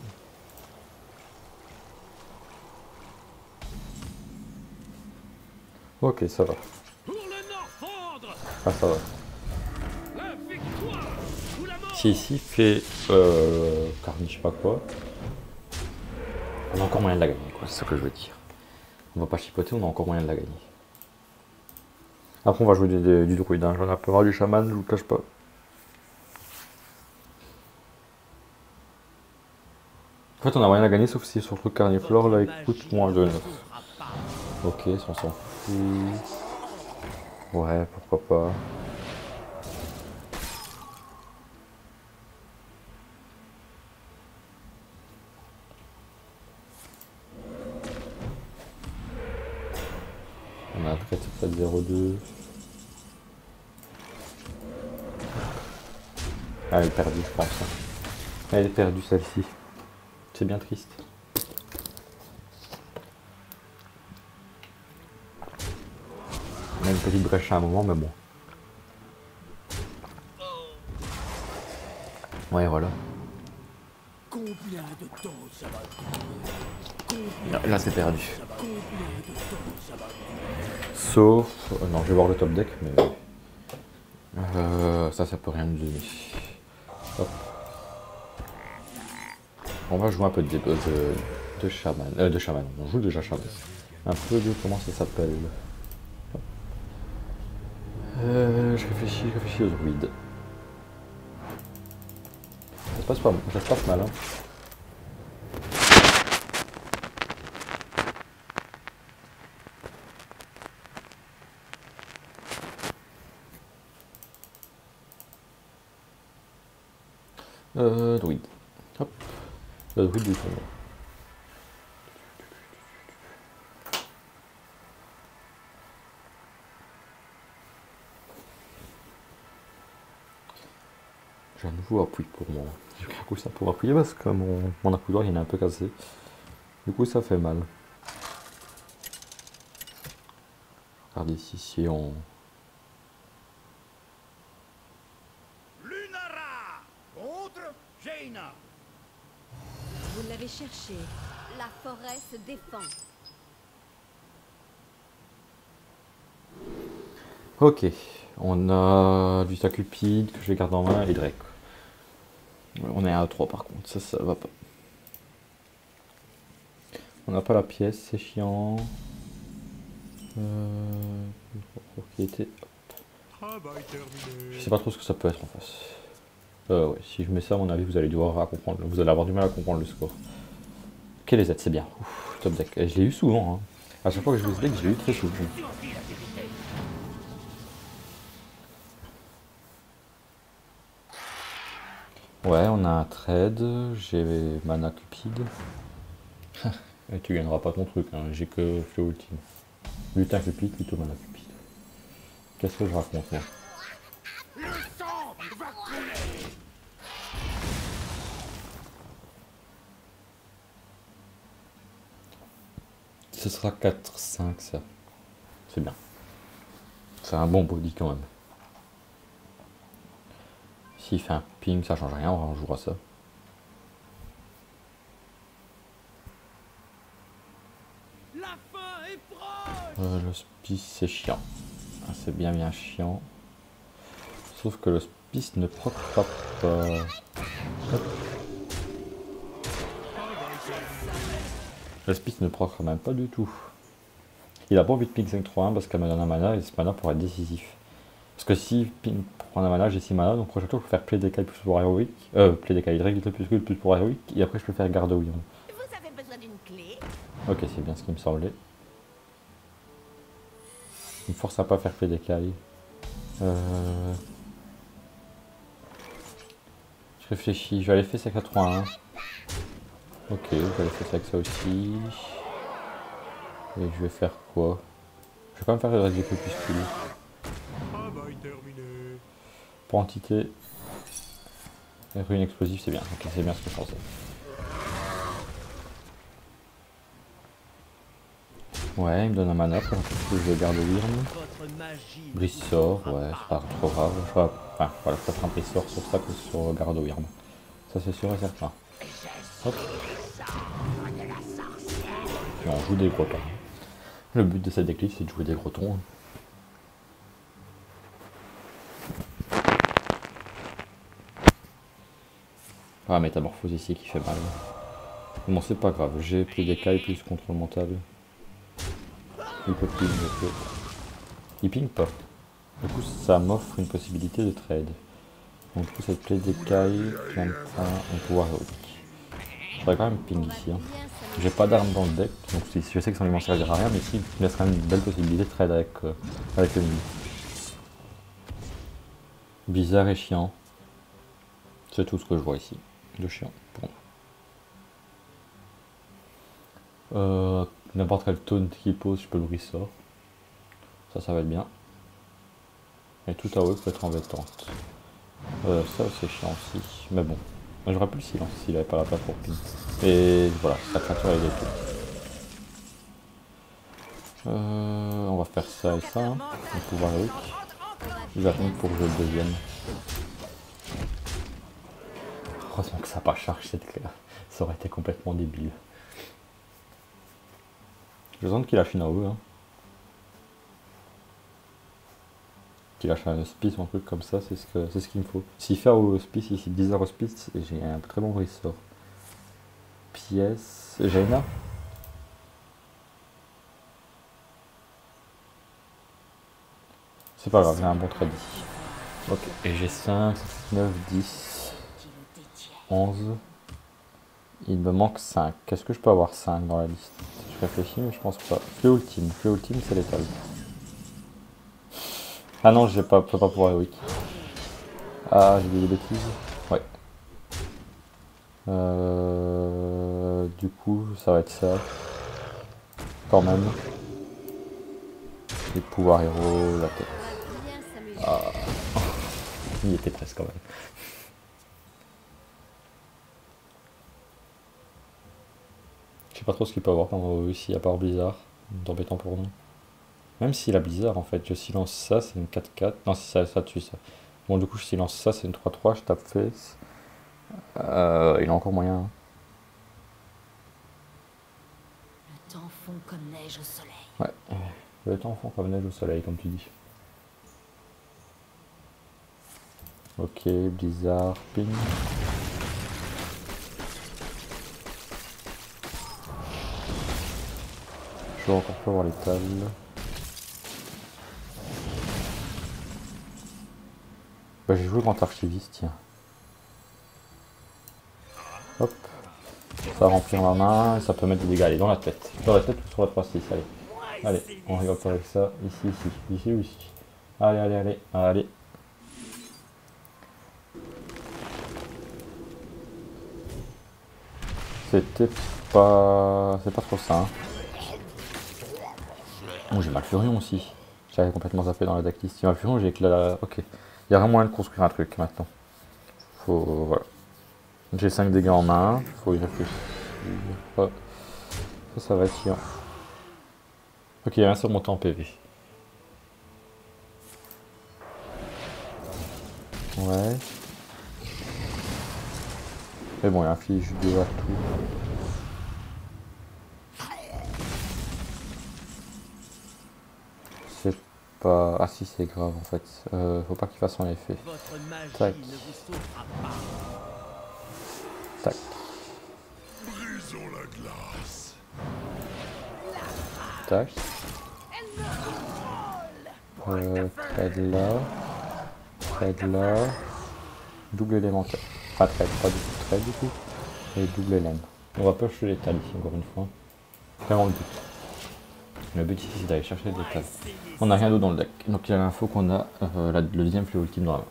Ok, ça va. Pour le Nord-Fondre, Ah, ça va. la victoire ou la mort. Si ici fait Carni, je sais pas quoi, on a encore moyen de la gagner, quoi. C'est ce que je veux dire. On va pas chipoter, on a encore moyen de la gagner. Après, on va jouer du druide, hein. J'en ai un peu marre du chaman, je vous le cache pas. En fait, on a moyen de la gagner, sauf si sur le truc carniflore, là, il coûte moins de 9. Ok, ça, on s'en fout. Ouais, pourquoi pas. On a un trait sur 0,2. Ah, elle est perdue, je pense, hein. Elle est perdue, celle-ci. C'est bien triste. On a une petite brèche à un moment, mais bon. Ouais, voilà. Combien de temps ça va durer? Là, c'est perdu. Combien de temps ça va durer? Sauf... non, je vais voir le top deck, mais... ça peut rien nous donner. Hop. On va jouer un peu de chaman. De chaman, on joue déjà chaman. Un peu de... comment ça s'appelle? Je réfléchis aux druides. Ça se passe mal, hein. Druide. Hop. Le druide du tournoi. J'ai un nouveau appui pour moi. J'ai pris un coup ça pour appuyer parce que mon accoudoir il est un peu cassé. Du coup ça fait mal. Regardez ici si on... Lunara contre Jaina. Vous l'avez cherché. La forêt se défend. Ok. On a du Sacupide que je vais garder en main et Drake. On est à 3 par contre, ça va pas. On n'a pas la pièce, c'est chiant. Propriété. Travail terminé. Je sais pas trop ce que ça peut être en face. Ouais, si je mets ça, à mon avis, vous allez devoir comprendre. Vous allez avoir du mal à comprendre le score. Ok, les aides, c'est bien. Ouf, top deck. Et je l'ai eu souvent. Hein. À chaque fois que je joue ce deck, je l'ai eu très souvent. Ouais, on a un trade. J'ai mana Cupid. Et tu gagneras pas ton truc. Hein. J'ai que Fléau Ultime. Lutin Cupid, plutôt mana Cupid. Qu'est-ce que je raconte, moi? Ce sera 4-5 ça. C'est bien. C'est un bon body quand même. S'il fait un ping, ça change rien, on jouera ça. La fin est proche. L'hospice c'est chiant. Ah, c'est bien chiant. Sauf que l'hospice ne proc pas. Hop. L'hospice ne proc même pas du tout. Il a pas envie de ping 5-3-1 parce qu'elle me donne un mana et ce mana pourrait être décisif. Parce que si ping prend un mana, j'ai 6 mana, donc prochain tour je peux faire play décalé plus pour héroïque. Play décalé règle plus pour héroïque, et après je peux faire garde Wyrm. Vous avez besoin d'une clé? Ok, c'est bien ce qui me semblait. Il me force à pas faire play décalé. Je réfléchis, je vais aller faire 5-3-1. Ok, je vais aller faire ça avec ça aussi. Et je vais faire quoi? Je vais quand même faire le reste du crépuscule. Pour entité. Et ruine explosive, c'est bien. Ok, c'est bien ce que je pensais. Ouais, il me donne un mana pour que je garde Wyrm. Brise sort, ouais, c'est pas trop grave. Enfin, voilà, je préfère un brise sort sur ça que sur garde Wyrm. Ça c'est sûr et certain. Hop. Puis on joue des grotons. Le but de cette déclic c'est de jouer des grotons. Ah, métamorphose ici qui fait mal. Bon, c'est pas grave, j'ai plus d'écailles, plus contrôle mental. Il peut ping, ok. Il ping pas. Du coup, ça m'offre une possibilité de trade. Donc, du coup, cette plaie d'écailles, plein de pain, un pouvoir héroïque. Je ferais quand même ping ici. Hein. J'ai pas d'armes dans le deck, donc je sais que ça ne m'en servira à rien, mais ici, il me laisse quand même une belle possibilité de trade avec le mini. Bizarre et chiant. C'est tout ce que je vois ici. De chiant. Bon. N'importe quel taunt qui pose, je peux le ressort. Ça va être bien. Et tout à haut peut être embêtante. Ça c'est chiant aussi. Mais bon. J'aurais pu le silence s'il avait pas la place pour ping. Et voilà, sa créature est détruite. On va faire ça et ça. Hein. Le pouvoir héroïque. Il va attendre pour que je le devienne. Heureusement que ça n'a pas chargé cette clé là. Ça aurait été complètement débile. Je sens qu'il lâche une AOE. Hein. Qu'il lâche un hospice ou un truc comme ça, c'est ce qu'il me faut. S'il fait au hospice, ici Blizzard hospice, j'ai un très bon ressort. Pièce. Jaina. C'est pas grave, j'ai un bon trade ici. Ok, et j'ai 5, 9, 10, 11. Il me manque 5. Qu'est-ce que je peux avoir 5 dans la liste? Je réfléchis, mais je pense pas. Fléau ultime. Fléau ultime, c'est létal. Ah non, je peux pas pouvoir héroïque. Ah, j'ai dit des bêtises. Ouais. Du coup, ça va être ça. Quand même. Et pouvoir héros, la tête. Ah. Il était presque quand même. Je sais pas trop ce qu'il peut avoir quand ici, à part Blizzard. D'embêtant pour nous. Même s'il a Blizzard, en fait, je silence ça, c'est une 4-4. Non, c'est ça tue ça. Bon, du coup, je silence ça, c'est une 3-3, je tape face. Il a encore moyen. Hein. Le temps fond comme neige au soleil. Ouais, le temps fond comme neige au soleil, comme tu dis. Ok, Blizzard, ping. Je vais encore pas avoir l'étal. Bah, j'ai joué grand archiviste, tiens. Hop. Ça va remplir ma main et ça peut mettre des dégâts. Allez, dans la tête. Sur la tête ou sur la 3-6. Allez. Allez, on rigole pas avec ça. Ici, ici. Ici ou ici. Allez, allez, allez. Allez. C'était pas... C'est pas trop ça. Hein. Oh, j'ai Malfurion aussi. J'avais complètement zappé dans la decklist. Malfurion, j'ai que la... Ok. Il y a vraiment moyen de construire un truc maintenant. Faut... Voilà. J'ai 5 dégâts en main. Faut y réfléchir. Ça va être chiant. Ok, il y a un surmontant en PV. Ouais. Mais bon, il inflige 2 à tout. C'est pas... Ah si, c'est grave en fait. Faut pas qu'il fasse son effet. Tac. Tac. Tac. Trade là. Trade là. Double élémentaire. Enfin, trade, pas du tout trade du coup. Et double élève. On va push l'étal ici encore une fois. Vraiment le but. Le but ici c'est d'aller chercher l'étal. On n'a rien d'autre dans le deck. Donc il y a l'info qu'on a le deuxième fléau ultime dans la main.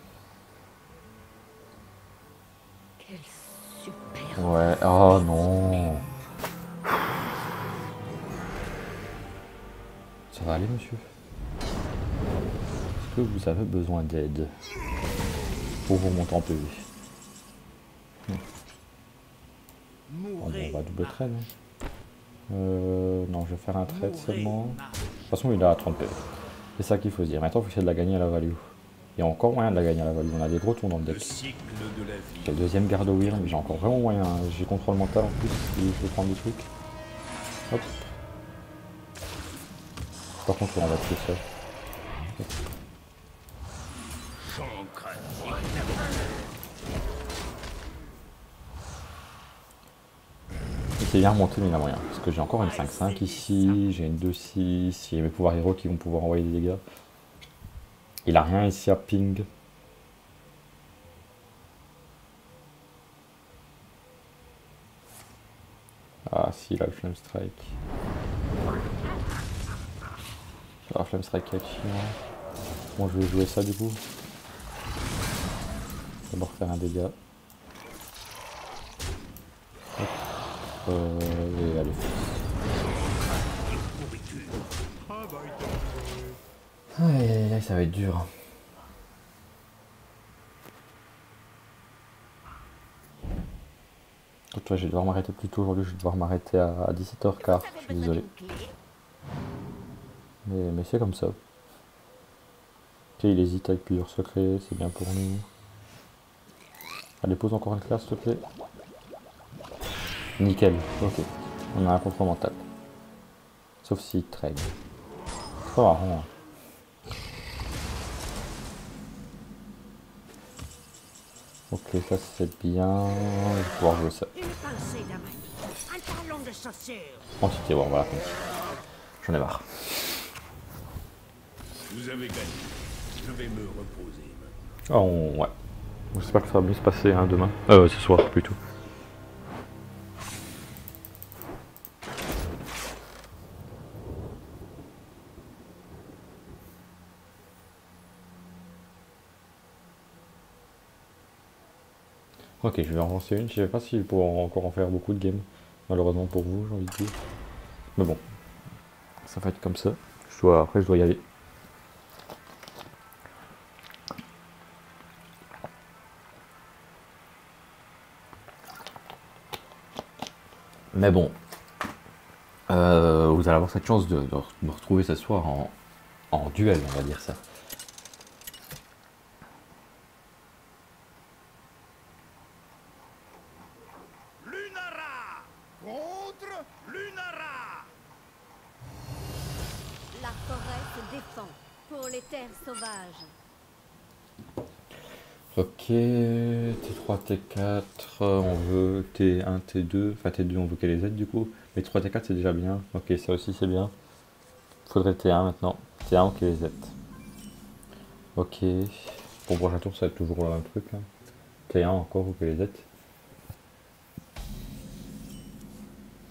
Quel super. Ouais, oh non. Ça va aller monsieur? Est-ce que vous avez besoin d'aide pour vous monter en PV? Bon, on va double trade. Hein. Non, je vais faire un trade seulement. De toute façon, il est à 30 PV. C'est ça qu'il faut se dire. Maintenant, il faut essayer de la gagner à la value. Il y a encore moyen de la gagner à la value. On a des gros tours dans le deck. J'ai le deuxième garde Wyrm, mais j'ai encore vraiment moyen. J'ai contrôle mental en plus si je veux prendre des trucs. Hop. Par contre, on va tuer ça. C'est bien remonté, mais il y a moyen. Parce que j'ai encore une 5-5 ici, j'ai une 2-6, il y a mes pouvoirs héros qui vont pouvoir envoyer des dégâts. Il a rien ici à ping. Ah si, il a le Flame Strike. Ah, Flame Strike qui est chiant. Bon, je vais jouer ça du coup. D'abord faire un dégât. Hop. Et allez. Aïe, ça va être dur. Toi, je vais devoir m'arrêter plus tôt aujourd'hui, je vais devoir m'arrêter à 17h15, je suis désolé. Mais c'est comme ça. Ok, il hésite avec plusieurs secrets, c'est bien pour nous. Allez, pose encore une classe, s'il te plaît. Nickel, ok. On a un contrôle mental. Sauf si trade. C'est pas marrant. Ok, ça c'est bien. Je vais pouvoir jouer ça. Quantité, bon voilà. J'en ai marre. Vous avez gagné. Je vais me reposer. Ah, ouais. J'espère que ça va bien se passer hein, demain. Ce soir plutôt. Ok, je vais en lancer une. Je sais pas s'il pourra encore en faire beaucoup de games. Malheureusement pour vous, j'ai envie de dire. Mais bon, ça va être comme ça. Après, je dois y aller. Mais bon, vous allez avoir cette chance de me retrouver ce soir en duel, on va dire ça. Lunara contre Lunara. La forêt se défend pour les terres sauvages. Ok, T3, T4, on veut T1, T2, enfin T2 on veut qu'elle les aide du coup, mais 3, T4 c'est déjà bien, ok ça aussi c'est bien. Faudrait T1 maintenant, T1 on qu'elle les aide. Ok, pour le prochain tour ça va être toujours le même truc, hein. T1 encore ou qu'elle les aide.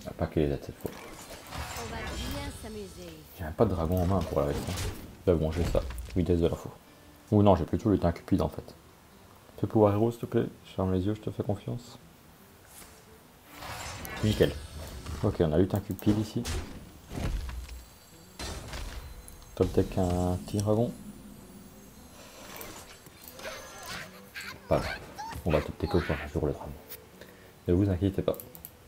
Pas que les aides cette fois. On va bien s'amuser. J'ai même pas de dragon en main pour la reste. Là bon, j'ai ça. Vitesse de l'info. Ou non, j'ai plutôt lutin cupide en fait. Fais pouvoir héros s'il te plaît. Je ferme les yeux, je te fais confiance. Nickel. Ok, on a lutin cupide ici. Top deck un petit dragon. Pas grave. On va top deck au fur et à mesure le dragon. Ne vous inquiétez pas.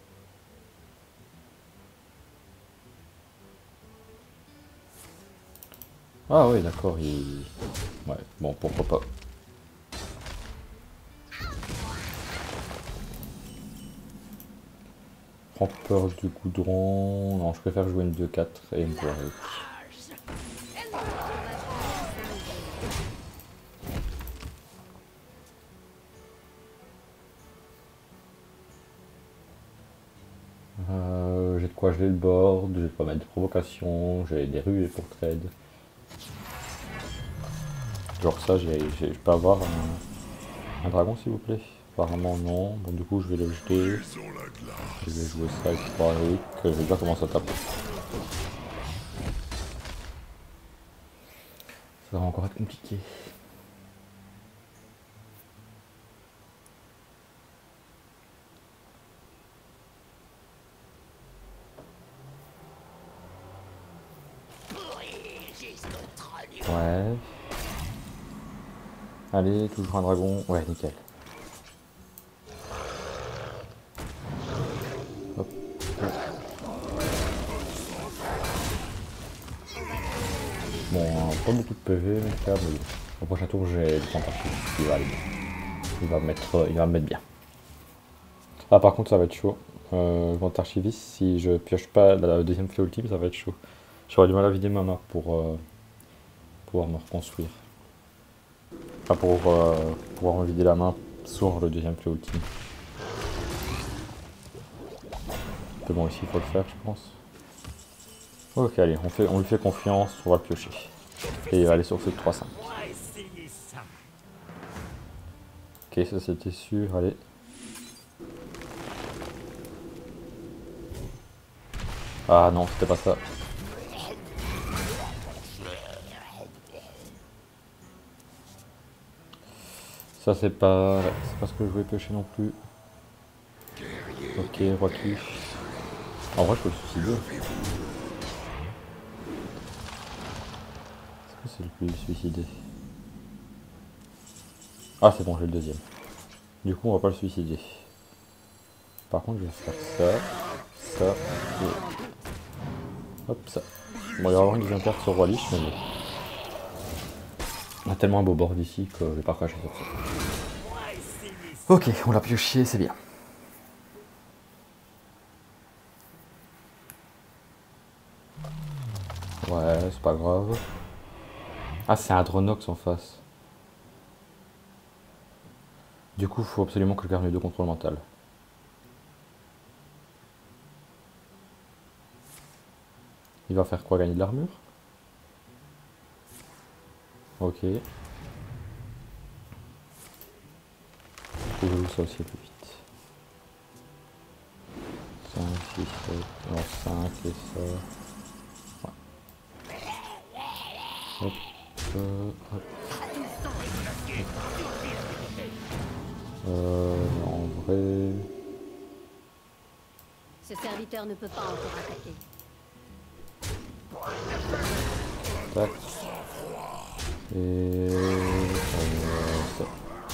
Ah oui, d'accord, il... Ouais, bon, pourquoi pas. Prends peur du goudron... Non, je préfère jouer une 2-4 et me voir avec. J'ai de quoi geler le board, j'ai de quoi mettre de provocation, j'ai des rues pour trade. Genre ça, je peux avoir un dragon s'il vous plaît? Apparemment non, bon du coup je vais le jeter. Je vais jouer ça avec 3 Eric, je vais déjà commencer à taper. Ça va encore être compliqué. Ouais. Allez, toujours un dragon. Ouais, nickel. Hop. Bon, pas beaucoup de PV, mais mais au prochain tour, j'ai le temps parti. Il va aller bien. Il va me mettre bien. Ah, par contre, ça va être chaud. Grand archiviste, si je pioche pas la deuxième fée ultime, ça va être chaud. J'aurais du mal à vider ma main pour pouvoir me reconstruire. Enfin, pour pouvoir me vider la main sur le deuxième fée ultime. Mais bon, ici, il faut le faire, je pense. Ok, allez, on lui fait confiance, on va le piocher. Et il va aller sur ce 3-5. Ok, ça c'était sûr, allez. Ah non, c'était pas ça. Ça c'est pas ce que je voulais piocher non plus. Ok, roi kiff. En vrai je peux le suicider. Est-ce que c'est le plus suicidé? Ah c'est bon, j'ai le deuxième. Du coup on va pas le suicider. Par contre je vais faire ça et... Hop ça. Bon il va y avoir une deuxième carte sur roi liche mais bon. On a tellement un beau board ici que je vais pas cracher sur ça. Ok, on l'a pioché, c'est bien. Ouais, c'est pas grave. Ah, c'est un Dronox en face. Du coup, il faut absolument que je garde les deux contrôles mental. Il va faire quoi? Gagner de l'armure? Ok. Faut que je joue ça aussi plus vite. 5, 6, 7, non 5 et ça. Ouais. Hop, hop. En vrai... Ce serviteur ne peut pas encore attaquer. Tac. Et... ça.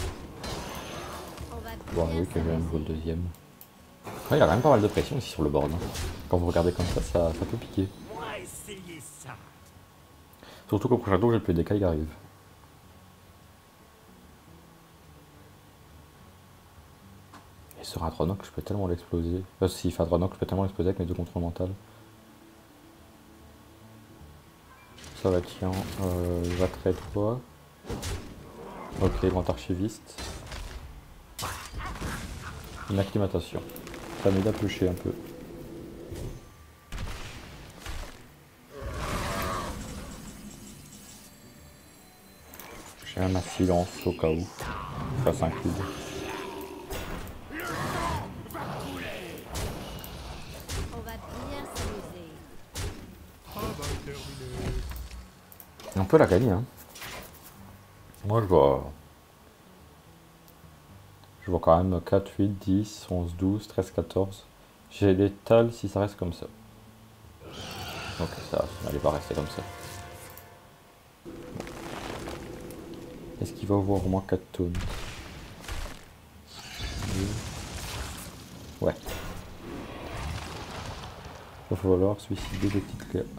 Bon, oui, que je vais jouer le deuxième. Ouais, il y a quand même pas mal de pression ici sur le board. Hein. Quand vous regardez comme ça peut piquer. Surtout qu'au prochain tour, j'ai le PDK qui arrive. Et sur un Dronox, je peux tellement l'exploser. S'il fait un Dronox, je peux tellement l'exploser avec mes deux contrôles mentales. Ça va être chiant. Il va trade quoi? Ok, grand archiviste. Une acclimatation. Ça m'aide à piocher un peu. J'ai un silence au cas où. Ça s'inclut. On peut la gagner, hein. Moi, je vois quand même 4, 8, 10, 11, 12, 13, 14. J'ai l'étal si ça reste comme ça. Donc ça n'allait pas rester comme ça. Est-ce qu'il va avoir au moins 4 tonnes? Ouais. Il va falloir suicider les petites gars.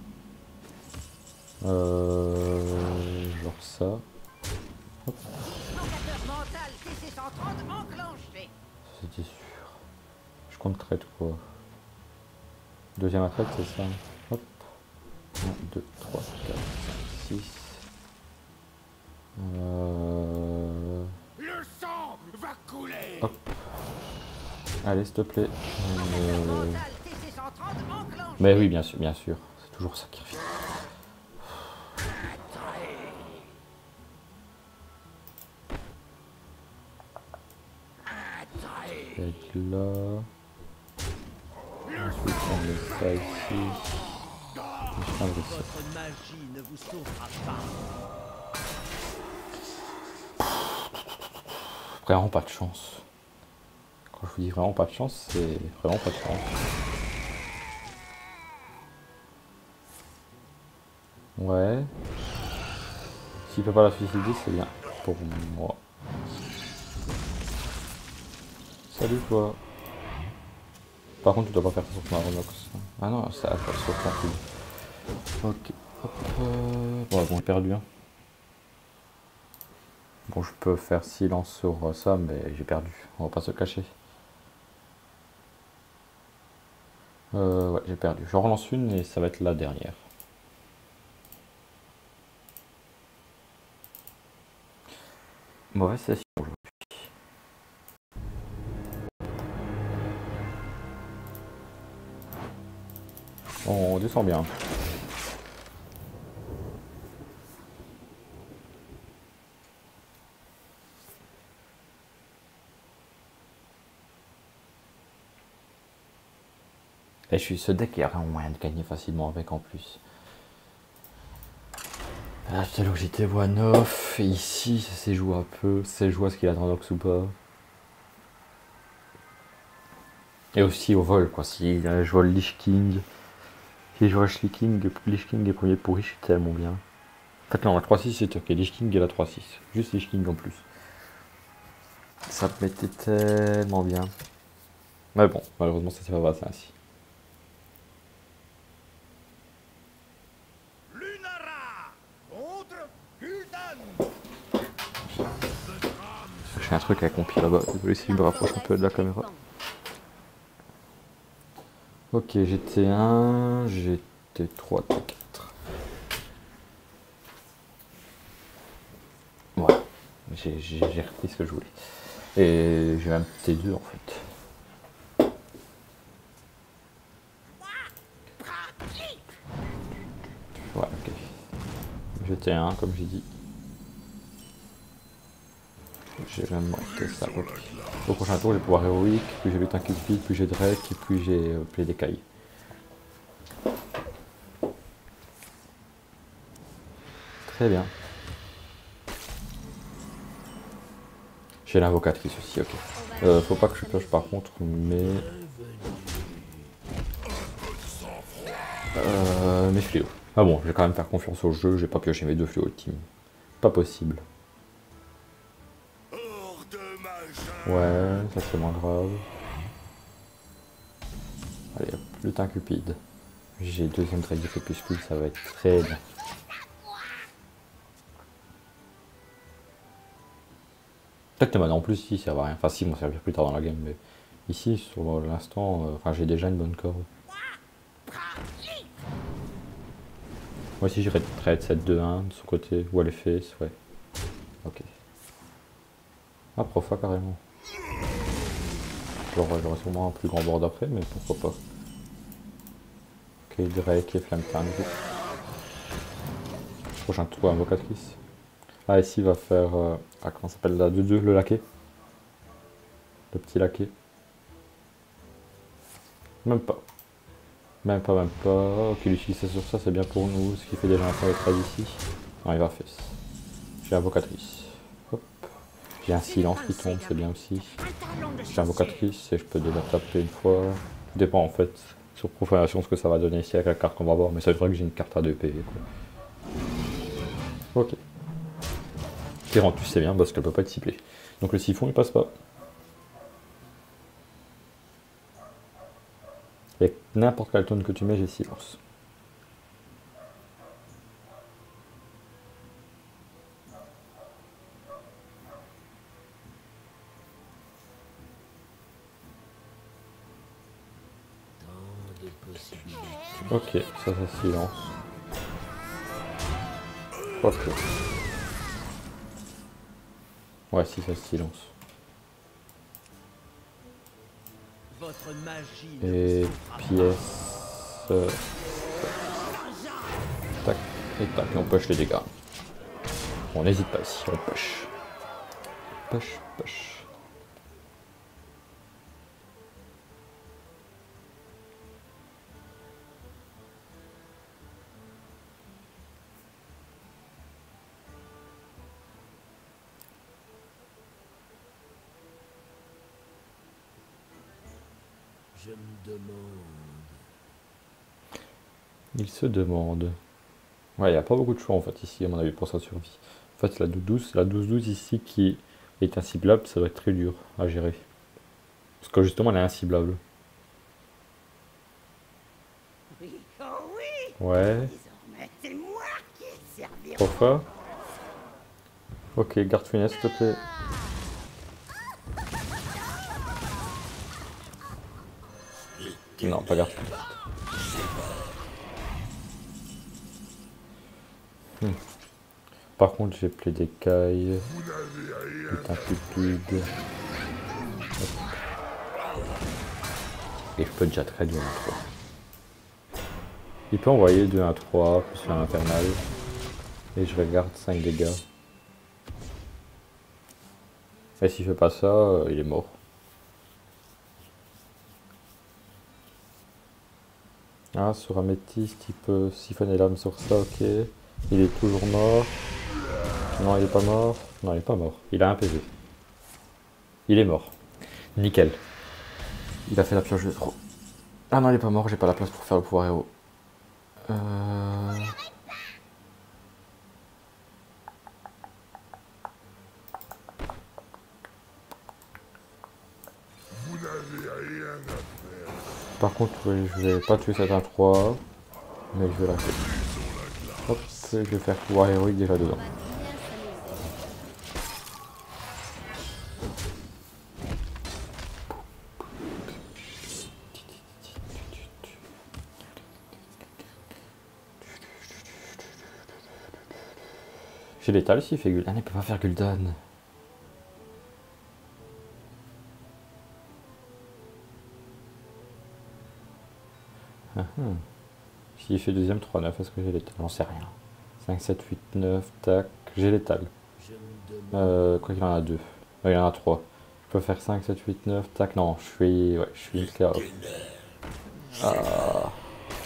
Genre ça. Hop. Mental TC130 enclenché. C'était sûr. Je compte traite quoi. Deuxième attaque, c'est ça. Hop. 1, 2, 3, 4, 5, 6. Le sang va couler. Hop. Allez, s'il te plaît. Mental TC130 enclenché. Mais oui, bien sûr, bien sûr. C'est toujours ça qui revient. Être là. Ensuite, on met ça ici. Et je prendrai ça. Votre magie ne vous sauvera pas. Vraiment pas de chance. Quand je vous dis vraiment pas de chance, c'est vraiment pas de chance. Ouais. S'il peut pas la suicider, c'est bien pour moi. Salut toi. Par contre, tu dois pas faire ça sur ton Aronox. Ah non, ça va faire sur ton truc. Ok. Hop. Bon, j'ai perdu. Hein. Bon, je peux faire silence sur ça, mais j'ai perdu. On va pas se cacher. Ouais, j'ai perdu. Je relance une et ça va être la dernière. Mauvaise session aujourd'hui. On descend bien. Et je suis ce deck, il y a vraiment moyen de gagner facilement avec en plus. Là, tout à l'heure j'étais one off, et ici c'est joué un peu, c'est joué à ce qu'il a Nox ou pas. Et aussi au vol quoi, si je vois le Lich King, si je vois Lich King est premier pourri, je suis tellement bien. En fait là on a 3-6, c'est ok, Lich King et la 3-6, juste Lich King en plus. Ça me mettait tellement bien. Mais bon, malheureusement ça s'est pas passé ainsi. Lunara contre Gul'dan. Je fais un truc avec mon pied là-bas, désolé si je me rapproche un peu de la caméra. Ok, j'étais 1, j'étais 3, T4. Voilà, j'ai repris ce que je voulais. Et j'ai même T2 en fait. Ouais, ok. J'étais 1 comme j'ai dit. J'ai même marqué ça, ok. Au prochain tour, je vais pouvoir héroïque, puis j'ai lutin cupide, puis j'ai Drake, et puis j'ai play d'écaille. Très bien. J'ai l'invocatrice aussi, ok. Faut pas que je pioche par contre, mais... mes fléaux. Ah bon, je vais quand même faire confiance au jeu, je vais pas piocher mes 2 fléaux ultimes. Pas possible. Ouais, ça c'est moins grave. Allez hop, lutin cupide. J'ai deuxième Drake de crépuscule, ça va être très bien. Peut-être que en plus ici ça va rien. Enfin si, m'en servir plus tard dans la game, mais ici sur l'instant, enfin j'ai déjà une bonne corde. Moi aussi j'irai trade 7-2-1 de son côté, ou elle est face, ouais. Ok. Ah profa carrément. J'aurai sûrement un plus grand board après, mais pourquoi pas. Ok, Drake et Flamethang. Prochain tour invocatrice. Ah ici il va faire... ah comment ça s'appelle là, 2-2, le laquais. Le petit laquais. Même pas. Même pas, même pas. Ok, l'utiliser sur ça, c'est bien pour nous. Ce qui fait déjà un peu de trade ici. Non, il va faire. J'ai invocatrice. Hop. J'ai un silence qui tombe, c'est bien aussi. J'ai invocatrice et je peux déjà taper une fois. Tout dépend en fait sur profanation ce que ça va donner ici avec la carte qu'on va voir. Mais c'est vrai que j'ai une carte à 2 PV quoi. Ok. Tyrantus c'est bien parce qu'elle peut pas être ciblée. Donc le siphon il passe pas. Et n'importe quelle tonne que tu mets, j'ai silence. Ok, ça c'est silence. Ok. Ouais, si ça silence. Votre magie Et pièce. Tac, et tac, et on push les dégâts. On n'hésite pas ici, on push. Push, push. Je me demande. Il se demande. Ouais, il n'y a pas beaucoup de choix en fait ici, à mon avis, pour sa survie. En fait, la 12-12 ici qui est inciblable, ça doit être très dur à gérer. Parce que justement, elle est inciblable. Oui, oh oui. Ouais, Désormais, c'est moi qui servirai. trop fort. Ok, garde finesse, s'il te plaît. Non, pas garde finesse. Par contre, j'ai plaidé d'écailles. Putain, stupide. Et je peux déjà trade 1 à 3. Il peut envoyer 2 à 3 plus un infernal. Et je regarde 5 dégâts. Et s'il fait pas ça, il est mort. Ah, sur Améthyste, il peut siphonner l'âme sur ça, ok. Il est toujours mort. Non, il est pas mort. Non, il est pas mort. Il a un PV. Il est mort. Nickel. Il a fait la pioche de trop. Ah non, il est pas mort, j'ai pas la place pour faire le pouvoir héros. Par contre, oui, je vais pas tuer cet 1-3, mais je vais la faire. Hop, je vais faire pouvoir héroïque déjà dedans. J'ai l'étal s'il fait Gul'dan, il peut pas faire Gul'dan. S'il fait deuxième 3-9, est-ce que j'ai l'étal? J'en sais rien. 5, 7, 8, 9, tac, j'ai l'étal. Quoi qu'il en a 2. Il en a 3. Je peux faire 5, 7, 8, 9, tac, non, je suis une clear. Ah.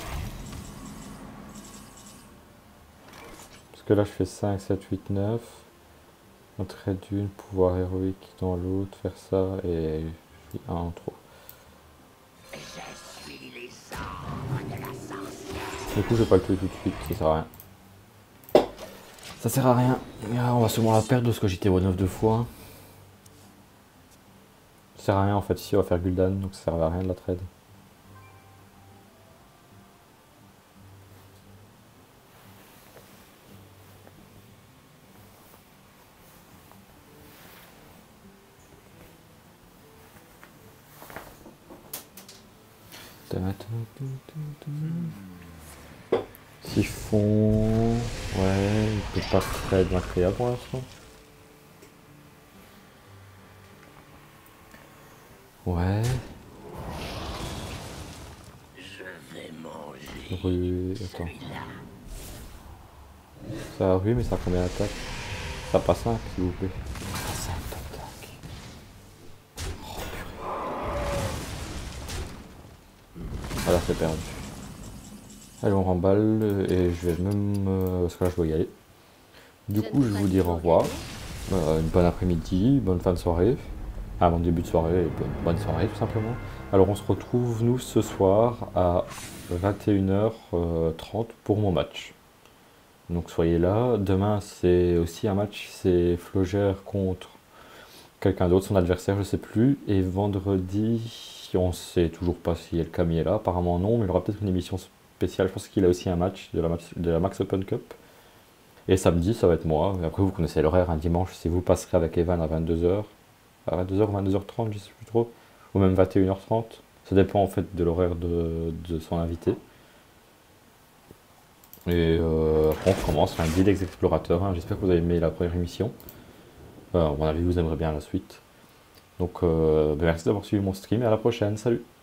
Parce que là je fais 5, 7, 8, 9. Entrée d'une, pouvoir héroïque dans l'autre, faire ça, et je suis 1 en trop. Du coup je vais pas le tuer tout de suite, ça sert à rien. Ça sert à rien. On va sûrement la perdre parce que j'étais au 9 2 fois. Ça sert à rien en fait, ici on va faire Gul'dan, donc ça sert à rien de la trade. Siphon. Ouais, il peut pas trade ma créa pour l'instant. Ouais. Je vais manger. Rue. Attends. Ça a rue, mais ça a combien d'attaques? Ça a pas 5, s'il vous plaît. Pas 5 d'attaques. Oh purée. Alors c'est perdu. Allez, on remballe et je vais même... parce que là, je dois y aller. Du coup, je vais vous dire au revoir. Une bonne après-midi, bonne fin de soirée. Ah, bon début de soirée et bonne soirée, tout simplement. Alors, on se retrouve, nous, ce soir à 21h30 pour mon match. Donc, soyez là. Demain, c'est aussi un match, c'est Flogère contre quelqu'un d'autre, son adversaire, je sais plus. Et vendredi, on sait toujours pas si El Kami est là. Apparemment, non, mais il y aura peut-être une émission spéciale. Je pense qu'il a aussi un match de la Max Open Cup. Et samedi, ça va être moi. Et après, vous connaissez l'horaire, un dimanche, si vous passerez avec Evan à 22h. À 22h ou 22h30, je sais plus trop. Ou même 21h30. Ça dépend en fait de l'horaire de son invité. Et après, on commence un guide ex-explorateur. Hein. J'espère que vous avez aimé la première émission. À mon avis, vous aimerez bien la suite. Donc, merci d'avoir suivi mon stream et à la prochaine. Salut!